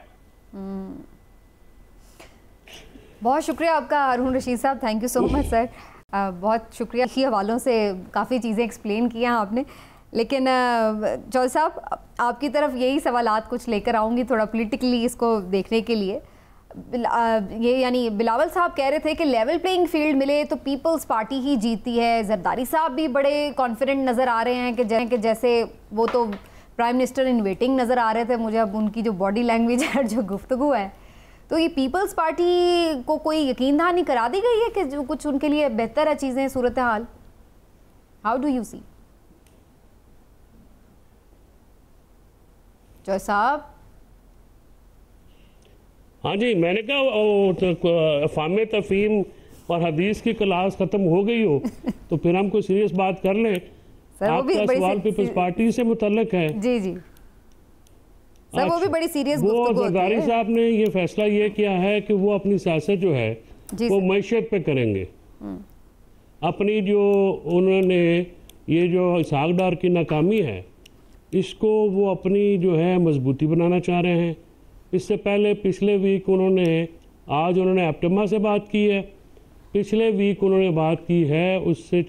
बहुत शुक्रिया आपका हारून रशीद साहब, thank you so much sir. बहुत शुक्रिया, इसी हवालों से काफ़ी चीज़ें एक्सप्लेन किया आपने। लेकिन चौधरी साहब आपकी तरफ यही सवालात कुछ लेकर आऊँगी, थोड़ा पॉलिटिकली इसको देखने के लिए। ये यानी बिलावल साहब कह रहे थे कि लेवल प्लेइंग फील्ड मिले तो पीपल्स पार्टी ही जीती है। जरदारी साहब भी बड़े कॉन्फिडेंट नज़र आ रहे हैं कि जैसे वो तो प्राइम मिनिस्टर इन वेटिंग नज़र आ रहे थे मुझे। अब उनकी जो बॉडी लैंग्वेज है, जो गुफ्तगू है, तो ये पीपल्स पार्टी को कोई यकीन दहानी करा दी गई है कि जो कुछ उनके लिए बेहतर है चीज़ें, सूरत हाल। How do you see Chaudhary साहब? हाँ जी, मैंने कहा फामे तफीम और हदीस की क्लास खत्म हो गई हो तो फिर हम कोई सीरियस बात कर लें। आपका सवाल पीपल्स पार्टी से मुतल्लिक है। जी जी सर, वो भी बड़ी सीरियस वो जरदारी साहब ने ये फैसला ये किया है कि वो अपनी सियासत जो है वो मैशत पे करेंगे। अपनी जो उन्होंने ये जो इसाक डार की नाकामी है इसको वो अपनी जो है मजबूती बनाना चाह रहे हैं। इससे पहले पिछले वीक आज उन्होंने एप्टमा से बात की है, पिछले वीक उन्होंने बात की है उससे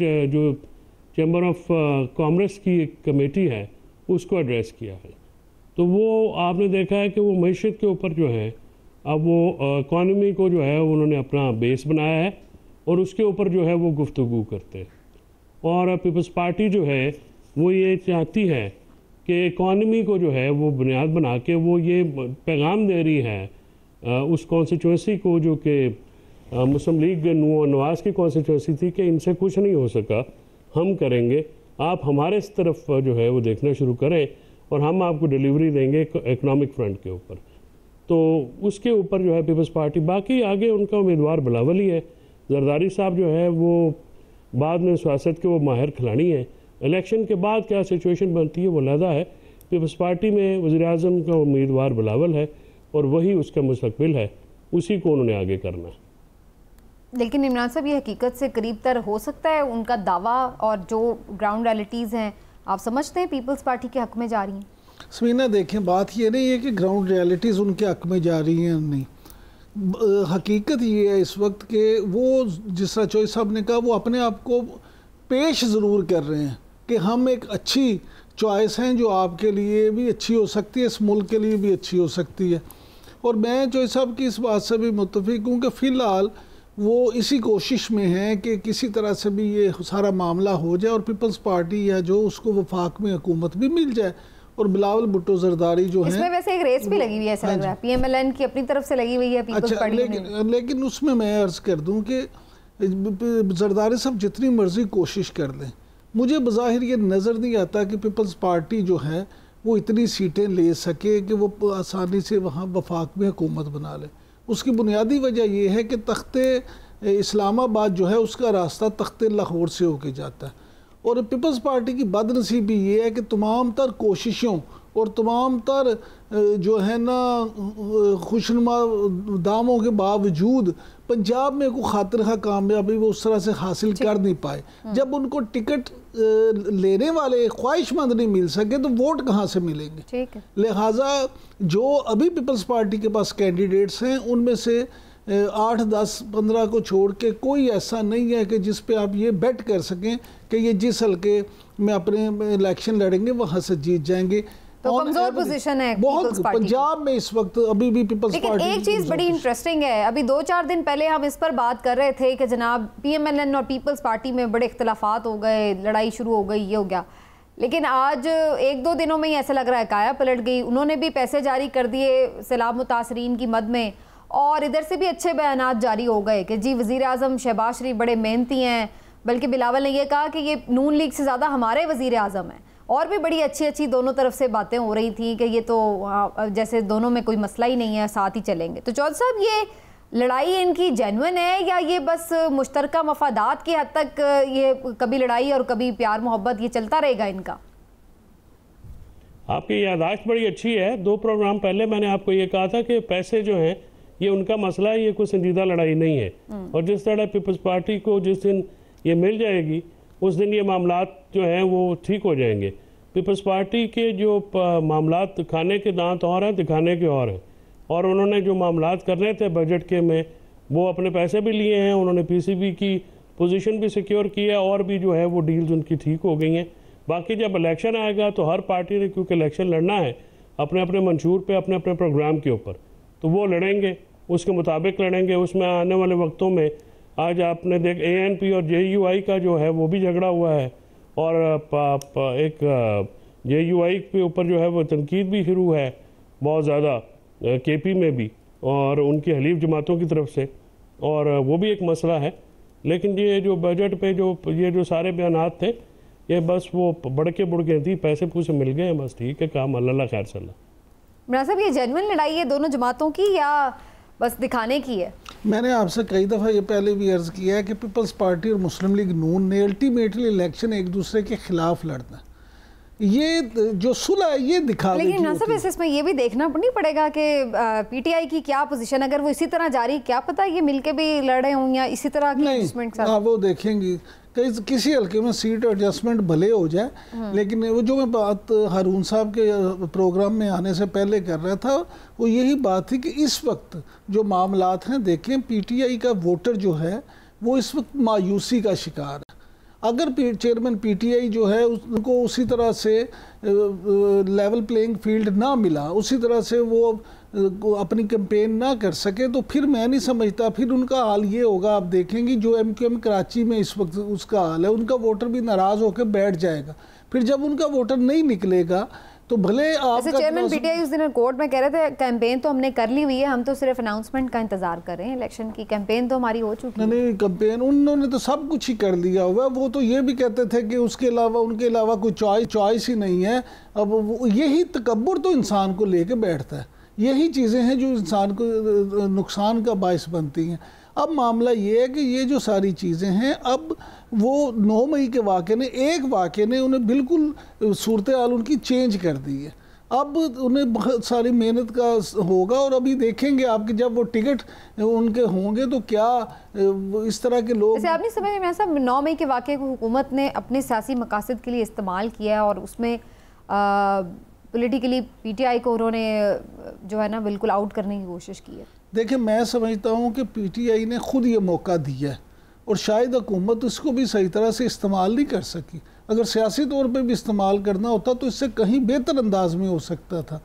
चैम्बर ऑफ कॉमर्स की एक कमेटी है उसको एड्रेस किया है। तो वो आपने देखा है कि वो मईशत के ऊपर जो है अब वो इकॉनमी को जो है उन्होंने अपना बेस बनाया है और उसके ऊपर जो है वो गुफ्तगू करते हैं। और पीपल्स पार्टी जो है वो ये चाहती है कि इकॉनमी को जो है वो बुनियाद बना के वो ये पैगाम दे रही है उस कॉन्स्टिट्यूंसी को जो कि मुस्लिम लीग नवाज की कॉन्स्टिट्यूंसी थी कि इनसे कुछ नहीं हो सका, हम करेंगे, आप हमारे तरफ जो है वो देखना शुरू करें और हम आपको डिलीवरी देंगे इकोनॉमिक फ्रंट के ऊपर। तो उसके ऊपर जो है पीपल्स पार्टी, बाकी आगे उनका उम्मीदवार बिलावल ही है। जरदारी साहब जो है वो बाद में सियासत के वो माहिर खिलाड़ी हैं। इलेक्शन के बाद क्या सिचुएशन बनती है वो अलहदा है। पीपल्स पार्टी में वज़ीर-ए-आज़म का उम्मीदवार बिलावल है और वही उसका मुस्तकबिल है, उसी को उन्होंने आगे करना है। लेकिन इमरान साहब ये हकीकत से करीब तर हो सकता है उनका दावा और जो ग्राउंड रियलिटीज़ हैं आप समझते हैं पीपल्स पार्टी के हक में जा रही हैं? समीना देखें, बात ये नहीं है कि ग्राउंड रियलिटीज़ उनके हक में जा रही हैं, नहीं। हकीकत ये है इस वक्त के वो जिस तरह चौधरी साहब ने कहा वो अपने आप को पेश ज़रूर कर रहे हैं कि हम एक अच्छी चॉइस हैं जो आपके लिए भी अच्छी हो सकती है, इस मुल्क के लिए भी अच्छी हो सकती है। और मैं चौधरी साहब की इस बात से भी मुत्तफिक हूँ कि फ़िलहाल वो इसी कोशिश में है कि किसी तरह से भी ये सारा मामला हो जाए और पीपल्स पार्टी या जो उसको वफाक में हुकूमत भी मिल जाए और बिलावल भुट्टो जरदारी जो है। इसमें वैसे एक रेस भी लगी हुई है, ऐसा लग रहा है पीएमएलएन की अपनी तरफ से लगी हुई है पीपल्स पार्टी। लेकिन उसमें मैं अर्ज़ कर दूं कि जरदारी साहब जितनी मर्जी कोशिश कर लें, मुझे बज़ाहिर ये नज़र नहीं आता कि पीपल्स पार्टी जो है वो इतनी सीटें ले सके कि वो आसानी से वहाँ वफाक में हुकूमत बना ले। उसकी बुनियादी वजह यह है कि तख्ते इस्लामाबाद जो है उसका रास्ता तख्ते लाहौर से होके जाता है। और पीपल्स पार्टी की बदनसीबी ये है कि तमाम तर कोशिशों और तमाम तर जो है ना खुशनुमा दामों के बावजूद पंजाब में कोई खातिर खा कामयाबी वो उस तरह से हासिल कर नहीं पाए। जब उनको टिकट लेने वाले ख्वाहिशमंद नहीं मिल सके तो वोट कहाँ से मिलेंगे? ठीक है। लिहाजा जो अभी पीपल्स पार्टी के पास कैंडिडेट्स हैं उनमें से 8, 10, 15 को छोड़ के कोई ऐसा नहीं है कि जिस पे आप ये बेट कर सकें कि ये जिस हल्के में अपने इलेक्शन लड़ेंगे वहाँ से जीत जाएंगे। तो कमजोर पोजीशन है बहुत पंजाब में इस वक्त अभी भी पीपल्स पार्टी। लेकिन एक चीज बड़ी इंटरेस्टिंग है, अभी 2-4 दिन पहले हम इस पर बात कर रहे थे कि जनाब PMLN और पीपल्स पार्टी में बड़े इख्तलाफात हो गए, लड़ाई शुरू हो गई, ये हो गया। लेकिन आज 1-2 दिनों में ही ऐसा लग रहा है काया पलट गई। उन्होंने भी पैसे जारी कर दिए सैलाब मुतासरीन की मद में, और इधर से भी अच्छे बयानात जारी हो गए कि जी वज़ीर आज़म शहबाज शरीफ बड़े मेहनती हैं, बल्कि बिलावल ने यह कहा कि ये नून लीग से ज़्यादा हमारे वज़ीर आज़म हैं। और भी बड़ी अच्छी अच्छी दोनों तरफ से बातें हो रही थी कि ये तो जैसे दोनों में कोई मसला ही नहीं है, साथ ही चलेंगे। तो चौधरी साहब, ये लड़ाई इनकी जेन्युइन है या ये बस मुश्तरका मफादात की हद तक ये कभी लड़ाई और कभी प्यार मोहब्बत ये चलता रहेगा इनका? आपकी याददाश्त बड़ी अच्छी है। 2 प्रोग्राम पहले मैंने आपको ये कहा था कि पैसे जो हैं ये उनका मसला है, ये कोई संजीदा लड़ाई नहीं है। और जिस तरह पीपल्स पार्टी को जिस दिन ये मिल जाएगी उस दिन ये मामलात जो हैं वो ठीक हो जाएंगे। पीपल्स पार्टी के जो मामलात खाने के दांत और हैं, दिखाने के और हैं, और उन्होंने जो मामलात करने थे बजट के में वो अपने पैसे भी लिए हैं, उन्होंने PCB की पोजीशन भी सिक्योर की है, और भी जो है वो डील्स उनकी ठीक हो गई हैं। बाकी जब इलेक्शन आएगा तो हर पार्टी ने, क्योंकि इलेक्शन लड़ना है अपने अपने मंशूर पे, अपने अपने प्रोग्राम के ऊपर, तो वो लड़ेंगे, उसके मुताबिक लड़ेंगे। उसमें आने वाले वक्तों में आज आपने देख ANP और JUI का जो है वो भी झगड़ा हुआ है, और एक JUI के ऊपर जो है वो तनकीद भी शुरू है बहुत ज़्यादा KP में भी, और उनकी हलीफ जमातों की तरफ से, और वो भी एक मसला है। लेकिन ये जो बजट पे ये जो सारे बयानात थे ये बस वो बड़के बुड़के थी, पैसे पूसे मिल गए, बस ठीक है, काम अल्लाह खैर सल्ला। इमरान साहब, ये जेन्युइन लड़ाई है दोनों जमातों की या बस दिखाने की है? मैंने आपसे कई दफ़ा ये पहले भी अर्ज़ किया है कि पीपल्स पार्टी और मुस्लिम लीग नून ने अल्टीमेटली इलेक्शन एक दूसरे के खिलाफ लड़ना, ये जो सुलह है ये दिखा। लेकिन नासिर, इसमें ये भी देखना नहीं पड़ेगा कि PTI की क्या पोजीशन, अगर वो इसी तरह जारी, क्या पता ये मिलके भी लड़े हों या इसी तरह की एडजस्टमेंट के साथ। वो देखेंगी किसी हल्के में सीट एडजस्टमेंट भले हो जाए, लेकिन वो जो मैं बात हारून साहब के प्रोग्राम में आने से पहले कर रहा था वो यही बात थी कि इस वक्त जो मामलात हैं, देखें PTI का वोटर जो है वो इस वक्त मायूसी का शिकार है। अगर चेयरमैन PTI जो है उनको उसी तरह से लेवल प्लेइंग फील्ड ना मिला, उसी तरह से वो अपनी कैंपेन ना कर सके, तो फिर मैं नहीं समझता फिर उनका हाल ये होगा। आप देखेंगे जो MQM कराची में इस वक्त उसका हाल है, उनका वोटर भी नाराज़ होकर बैठ जाएगा। फिर जब उनका वोटर नहीं निकलेगा तो भले आप चेयरमैन PTI उस दिन कोर्ट में कह रहे थे कैंपेन तो हमने कर ली हुई है, हम तो सिर्फ अनाउंसमेंट का इंतजार कर रहे हैं, इलेक्शन की कैंपेन तो हमारी हो चुकी है। नहीं, कैंपेन उन्होंने तो सब कुछ ही कर लिया हुआ। वो तो ये भी कहते थे कि उसके अलावा उनके अलावा कोई चॉइस ही नहीं है। अब यही तकब्बुर तो इंसान को लेके बैठता है, यही चीज़ें हैं जो इंसान को नुकसान का बायस बनती हैं। अब मामला ये है कि ये जो सारी चीज़ें हैं, अब वो 9 मई के वाक़े ने, एक वाक़े ने उन्हें बिल्कुल सूरत हाल उनकी चेंज कर दी है। अब उन्हें बहुत सारी मेहनत का होगा, और अभी देखेंगे आपके जब वो टिकट उनके होंगे तो क्या इस तरह के लोग। आप नहीं समझ में, ऐसा 9 मई के वाक़े को हुकूमत ने अपने सियासी मकासद के लिए इस्तेमाल किया है, और उसमें पॉलिटिकली PTI को उन्होंने जो है ना बिल्कुल आउट करने की कोशिश की है। देखिए, मैं समझता हूँ कि PTI ने खुद ये मौका दिया है, और शायद हुकूमत इसको भी सही तरह से इस्तेमाल नहीं कर सकी। अगर सियासी तौर पे भी इस्तेमाल करना होता तो इससे कहीं बेहतर अंदाज में हो सकता था।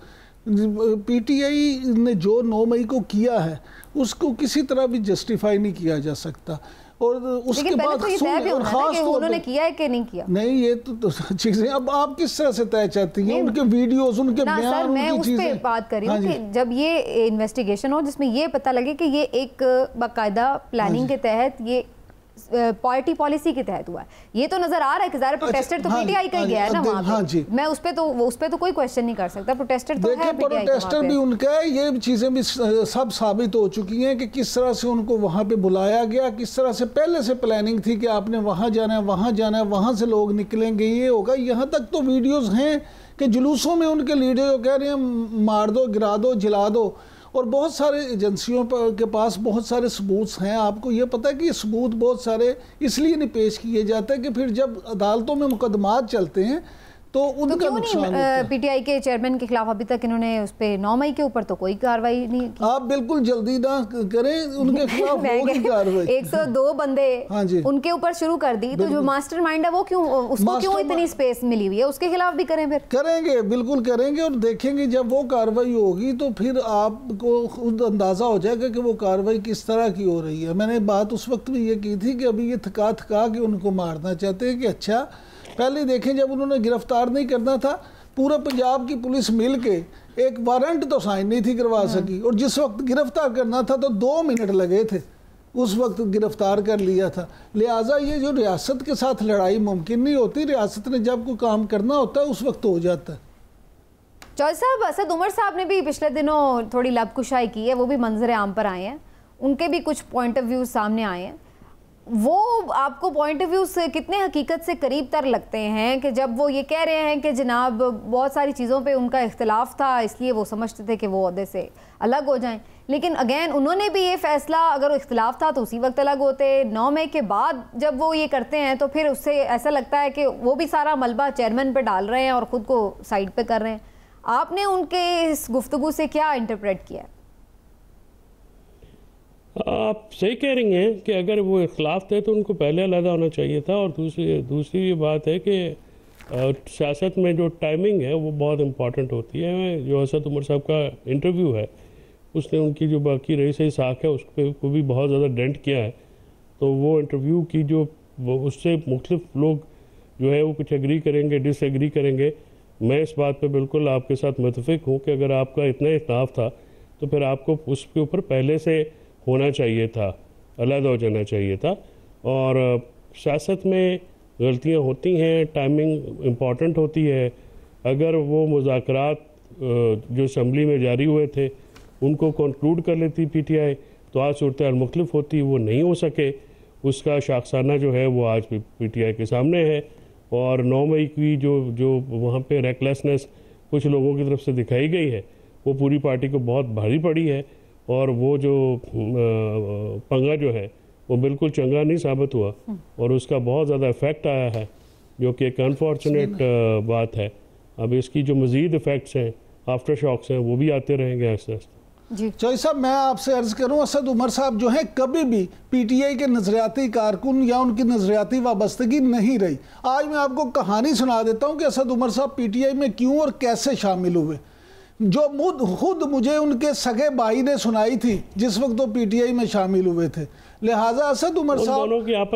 PTI ने जो 9 मई को किया है उसको किसी तरह भी जस्टिफाई नहीं किया जा सकता। और उसके बाद खास उन्होंने किया है कि नहीं किया, नहीं, ये तो चीजें अब आप किस तरह से तय चाहती हैं, उनके वीडियोस, उनके बयान, मैं उस पे बात कर रही हूँ कि जब ये इन्वेस्टिगेशन हो जिसमें ये पता लगे कि ये एक बाकायदा प्लानिंग के तहत, ये पार्टी पॉलिसी के तहत हुआ है, ये तो नजर आ रहा है कि ज़ाहिर प्रोटेस्टर तो PTI का ही गया है ना वहाँ पे। मैं उस पे तो कोई क्वेश्चन नहीं कर सकता, प्रोटेस्टर तो है, प्रोटेस्टर भी उनका है। ये चीज़ें भी सब साबित हो चुकी हैं कि किस तरह से उनको वहाँ पे बुलाया गया, किस तरह से पहले से प्लानिंग थी कि आपने वहाँ जाना है, वहाँ जाना है, वहाँ से लोग निकलेंगे, ये होगा। यहाँ तक तो वीडियोज़ हैं कि जुलूसों में उनके लीडर कह रहे हैं मार दो, गिरा दो, जला दो, और बहुत सारे एजेंसियों के पास बहुत सारे सबूत हैं। आपको ये पता है कि ये सबूत बहुत सारे इसलिए नहीं पेश किए जाते कि फिर जब अदालतों में मुकदमात चलते हैं तो उनका नुकसान होता है। पीटीआई के चेयरमैन के खिलाफ अभी तक इन्होंने उस पे 9 मई के ऊपर तो कोई कार्रवाई नहीं की। आप बिल्कुल जल्दी ना करें, उनके खिलाफ होगी कार्रवाई। 102 बंदे हाँ जी, उनके ऊपर शुरू कर दी, तो जो मास्टरमाइंड है वो क्यों, उसको क्यों इतनी स्पेस मिली हुई है, उसके खिलाफ भी करें? फिर करेंगे, बिल्कुल करेंगे, और देखेंगे जब वो कार्रवाई होगी तो फिर आपको खुद अंदाज़ा हो जाएगा कि वो कार्रवाई किस तरह की हो रही है। मैंने बात उस वक्त भी ये की थी कि अभी ये थका के उनको मारना चाहते हैं कि अच्छा पहले देखें, जब उन्होंने गिरफ्तार नहीं करना था, पूरा पंजाब की पुलिस मिल के एक वारंट तो साइन नहीं थी करवा सकी, और जिस वक्त गिरफ्तार करना था तो 2 मिनट लगे थे, उस वक्त गिरफ्तार कर लिया था। लिहाजा ये जो रियासत के साथ लड़ाई मुमकिन नहीं होती, रियासत ने जब कोई काम करना होता है उस वक्त हो जाता है। चौधरी साहब, असद उमर साहब ने भी पिछले दिनों थोड़ी लबकुशाई की है, वो भी मंजर आम पर आए हैं, उनके भी कुछ पॉइंट ऑफ व्यू सामने आए हैं। वो आपको पॉइंट ऑफ व्यू से कितने हकीकत से करीब तर लगते हैं कि जब वो ये कह रहे हैं कि जनाब बहुत सारी चीज़ों पे उनका इख्तिलाफ था, इसलिए वो समझते थे कि वो ओहदे से अलग हो जाएं, लेकिन अगेन उन्होंने भी ये फैसला, अगर वो इख्तिलाफ था तो उसी वक्त अलग होते। 9 मई के बाद जब वो ये करते हैं तो फिर उससे ऐसा लगता है कि वो भी सारा मलबा चेयरमैन पे डाल रहे हैं और ख़ुद को साइड पे कर रहे हैं। आपने उनके इस गुफ्तगू से क्या इंटरप्रेट किया? आप सही कह रही हैं कि अगर वो इख्लाफ थे तो उनको पहले अलग होना चाहिए था, और दूसरी ये बात है कि सियासत में जो टाइमिंग है वो बहुत इम्पॉर्टेंट होती है। जो असद उमर साहब का इंटरव्यू है उसने उनकी जो बाकी रही सही साख है उस पर को भी बहुत ज़्यादा डेंट किया है, तो वो इंटरव्यू की जो उससे मुख्तलिफ लोग जो है वो कुछ एग्री करेंगे, डिसएग्री करेंगे। मैं इस बात पे बिल्कुल आपके साथ मुत्तफिक हूँ कि अगर आपका इतना इख्तिलाफ था तो फिर आपको उसके ऊपर पहले से होना चाहिए था, अलग हो जाना चाहिए था। और सियासत में गलतियाँ होती हैं, टाइमिंग इम्पॉर्टेंट होती है। अगर वो मुज़ाकरात जो असम्बली में जारी हुए थे उनको कंक्लूड कर लेती पीटीआई तो आज सूरत हाल मुख्तलिफ होती, वो नहीं हो सके। उसका शाखसाना जो है वो आज भी पीटीआई के सामने है। और 9 मई की जो वहाँ पे रेकलेसनेस कुछ लोगों की तरफ से दिखाई गई है वो पूरी पार्टी को बहुत भारी पड़ी है, और वो जो पंगा जो है वो बिल्कुल चंगा नहीं साबित हुआ, और उसका बहुत ज़्यादा इफ़ेक्ट आया है, जो कि एक अनफॉर्चुनेट बात है। अब इसकी जो मज़ीद इफ़ेक्ट्स हैं, आफ्टर शॉक्स हैं, वो भी आते रहेंगे आहिस्ता आहिस्ता। जी चौधरी साहब, मैं आपसे अर्ज़ करूं, असद उमर साहब जो हैं कभी भी पीटीआई के नज़रियाती कारकुन या उनकी नज़रियाती वाबस्तगी नहीं रही। आज मैं आपको कहानी सुना देता हूं कि असद उमर साहब पीटीआई में क्यों और कैसे शामिल हुए, जो खुद मुझे उनके सगे भाई ने सुनाई थी जिस वक्त वो पीटीआई में शामिल हुए थे। लिहाजा असद उमर साहब,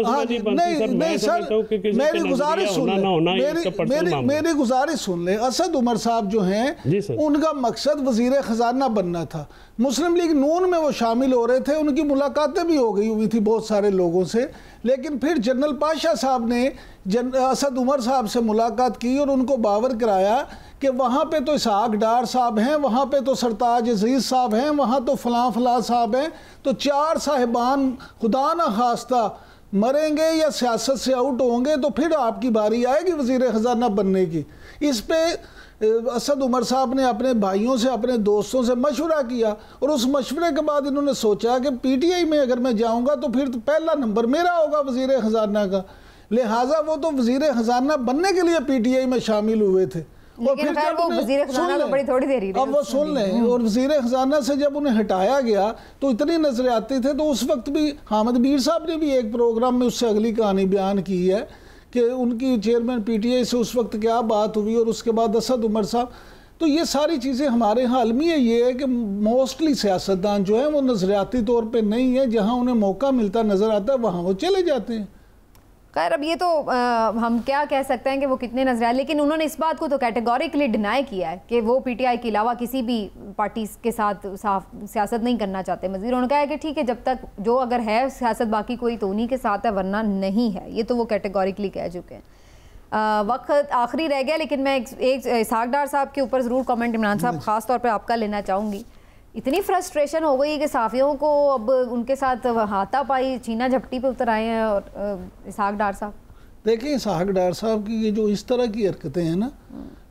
नहीं सर, मेरी गुजारिश सुन लें, मेरी गुजारिश सुन लें। असद उमर साहब जो हैं उनका मकसद वजीर खजाना बनना था। मुस्लिम लीग नून में वो शामिल हो रहे थे, उनकी मुलाकातें भी हो गई हुई थी बहुत सारे लोगों से, लेकिन फिर जनरल पाशा साहब ने असद उमर साहब से मुलाकात की और उनको बावर कराया कि वहाँ पे तो इसहाक डार साहब हैं, वहाँ पे तो सरताज अजीज़ साहब हैं, वहाँ तो फ़लाँ फ़लाँ साहब हैं, तो 4 साहिबान खुदा न खास्ता मरेंगे या सियासत से आउट होंगे तो फिर आपकी बारी आएगी वज़ीर ख़जाना बनने की। इस पे असद उमर साहब ने अपने भाइयों से, अपने दोस्तों से मशवरा किया, और उस मशवरे के बाद इन्होंने सोचा कि पीटीआई में अगर मैं जाऊँगा तो फिर तो पहला नंबर मेरा होगा वज़ीर ख़जाना का। लिहाजा वो तो वज़ीर ख़जाना बनने के लिए पीटीआई में शामिल हुए थे। और फिर जब वो वज़ीर ख़जाना बड़ी थोड़ी देरी अब वो सुन लें, और वज़ीर ख़जाना से जब उन्हें हटाया गया तो इतनी नज़रियाती थे, तो उस वक्त भी हामिद मीर साहब ने भी एक प्रोग्राम में उससे अगली कहानी बयान की है कि उनकी चेयरमैन पीटीआई से उस वक्त क्या बात हुई, और उसके बाद असद उमर साहब। तो ये सारी चीज़ें हमारे यहाँ अलमी है, ये है कि मोस्टली सियासतदान जो हैं वो नज़रियाती तौर पर नहीं है, जहाँ उन्हें मौका मिलता नज़र आता है वहाँ वो चले जाते हैं। खैर, अब ये तो हम क्या कह सकते हैं कि वो कितने नजरिया, लेकिन उन्होंने इस बात को तो कैटेगोरिकली डिनाई किया है कि वो पीटीआई के अलावा किसी भी पार्टी के साथ सियासत नहीं करना चाहते। मज़ीद उन्होंने कहा है कि ठीक है, जब तक जो अगर है सियासत बाकी कोई तो उन्हीं के साथ है, वरना नहीं है। ये तो वो कैटेगोरिकली कह चुके हैं। वक्त आखिरी रह गया, लेकिन मैं एक इसहाक डार साहब के ऊपर ज़रूर कमेंट इमरान साहब ख़ास तौर पर आपका लेना चाहूँगी। इतनी फ्रस्ट्रेशन हो गई कि साफ़ियों को अब उनके साथ हाथापाई छीना झपटी पे उतर आए हैं। और इसहाक डार साहब, देखिए इसहाक डार साहब की ये जो इस तरह की हरकतें हैं ना,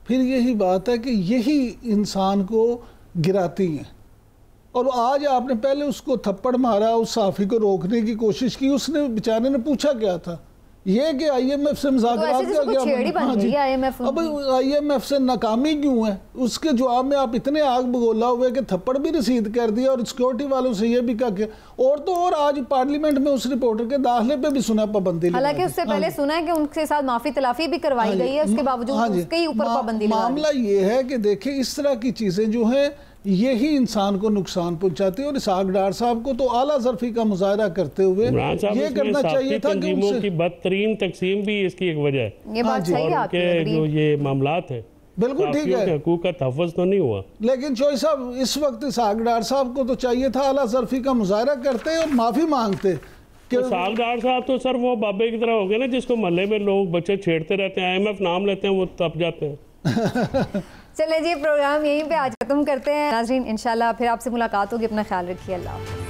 फिर यही बात है कि यही इंसान को गिराती हैं। और आज आपने पहले उसको थप्पड़ मारा, उस साफ़ी को रोकने की कोशिश की, उसने बेचारे ने पूछा क्या था, ये कि आईएमएफ से मुज़ाकरात का क्या, हाँ जी, अब आईएमएफ से नाकामी क्यों है, उसके जवाब में आप इतने आग बगोला हुए कि थप्पड़ भी रसीद कर दिया और सिक्योरिटी वालों से ये भी कहा कि और तो और आज पार्लियामेंट में उस रिपोर्टर के दाखिले पे भी सुना पाबंदी, हालांकि उससे पहले सुना है कि उनके साथ माफी तलाफी भी करवाई गई है, उसके बावजूद उसके ऊपर पाबंदी। मामला ये है कि देखिए इस तरह की चीजें जो है यही इंसान को नुकसान पहुंचाती है। और इसहाक डार साहब को तो आला ज़र्फी का मुजाहरा करते हुए ये करना चाहिए था कि उनसे की बदतरीन तकसीम भी इसकी एक वजह है। ये बात सही है आपकी, जो ये मामलात है बिल्कुल ठीक है, हकूक का तहफ़्फ़ुज़ तो नहीं हुआ। लेकिन चौधरी साहब इस वक्त इसहाक डार साहब को तो चाहिए था आला ज़र्फी का मुजाहरा करते और माफ़ी मांगते। इसहाक डार साहब तो सर वो बाबे की तरह हो गए ना, जिसको मोहल्ले में लोग बच्चे छेड़ते रहते हैं, IMF नाम लेते हैं वो तप जाते हैं। चले जी, प्रोग्राम यहीं पे आज खत्म करते हैं नाज़रीन, इंशाल्लाह फिर आपसे मुलाकात होगी, अपना ख्याल रखिए, अल्लाह हाफ़िज़।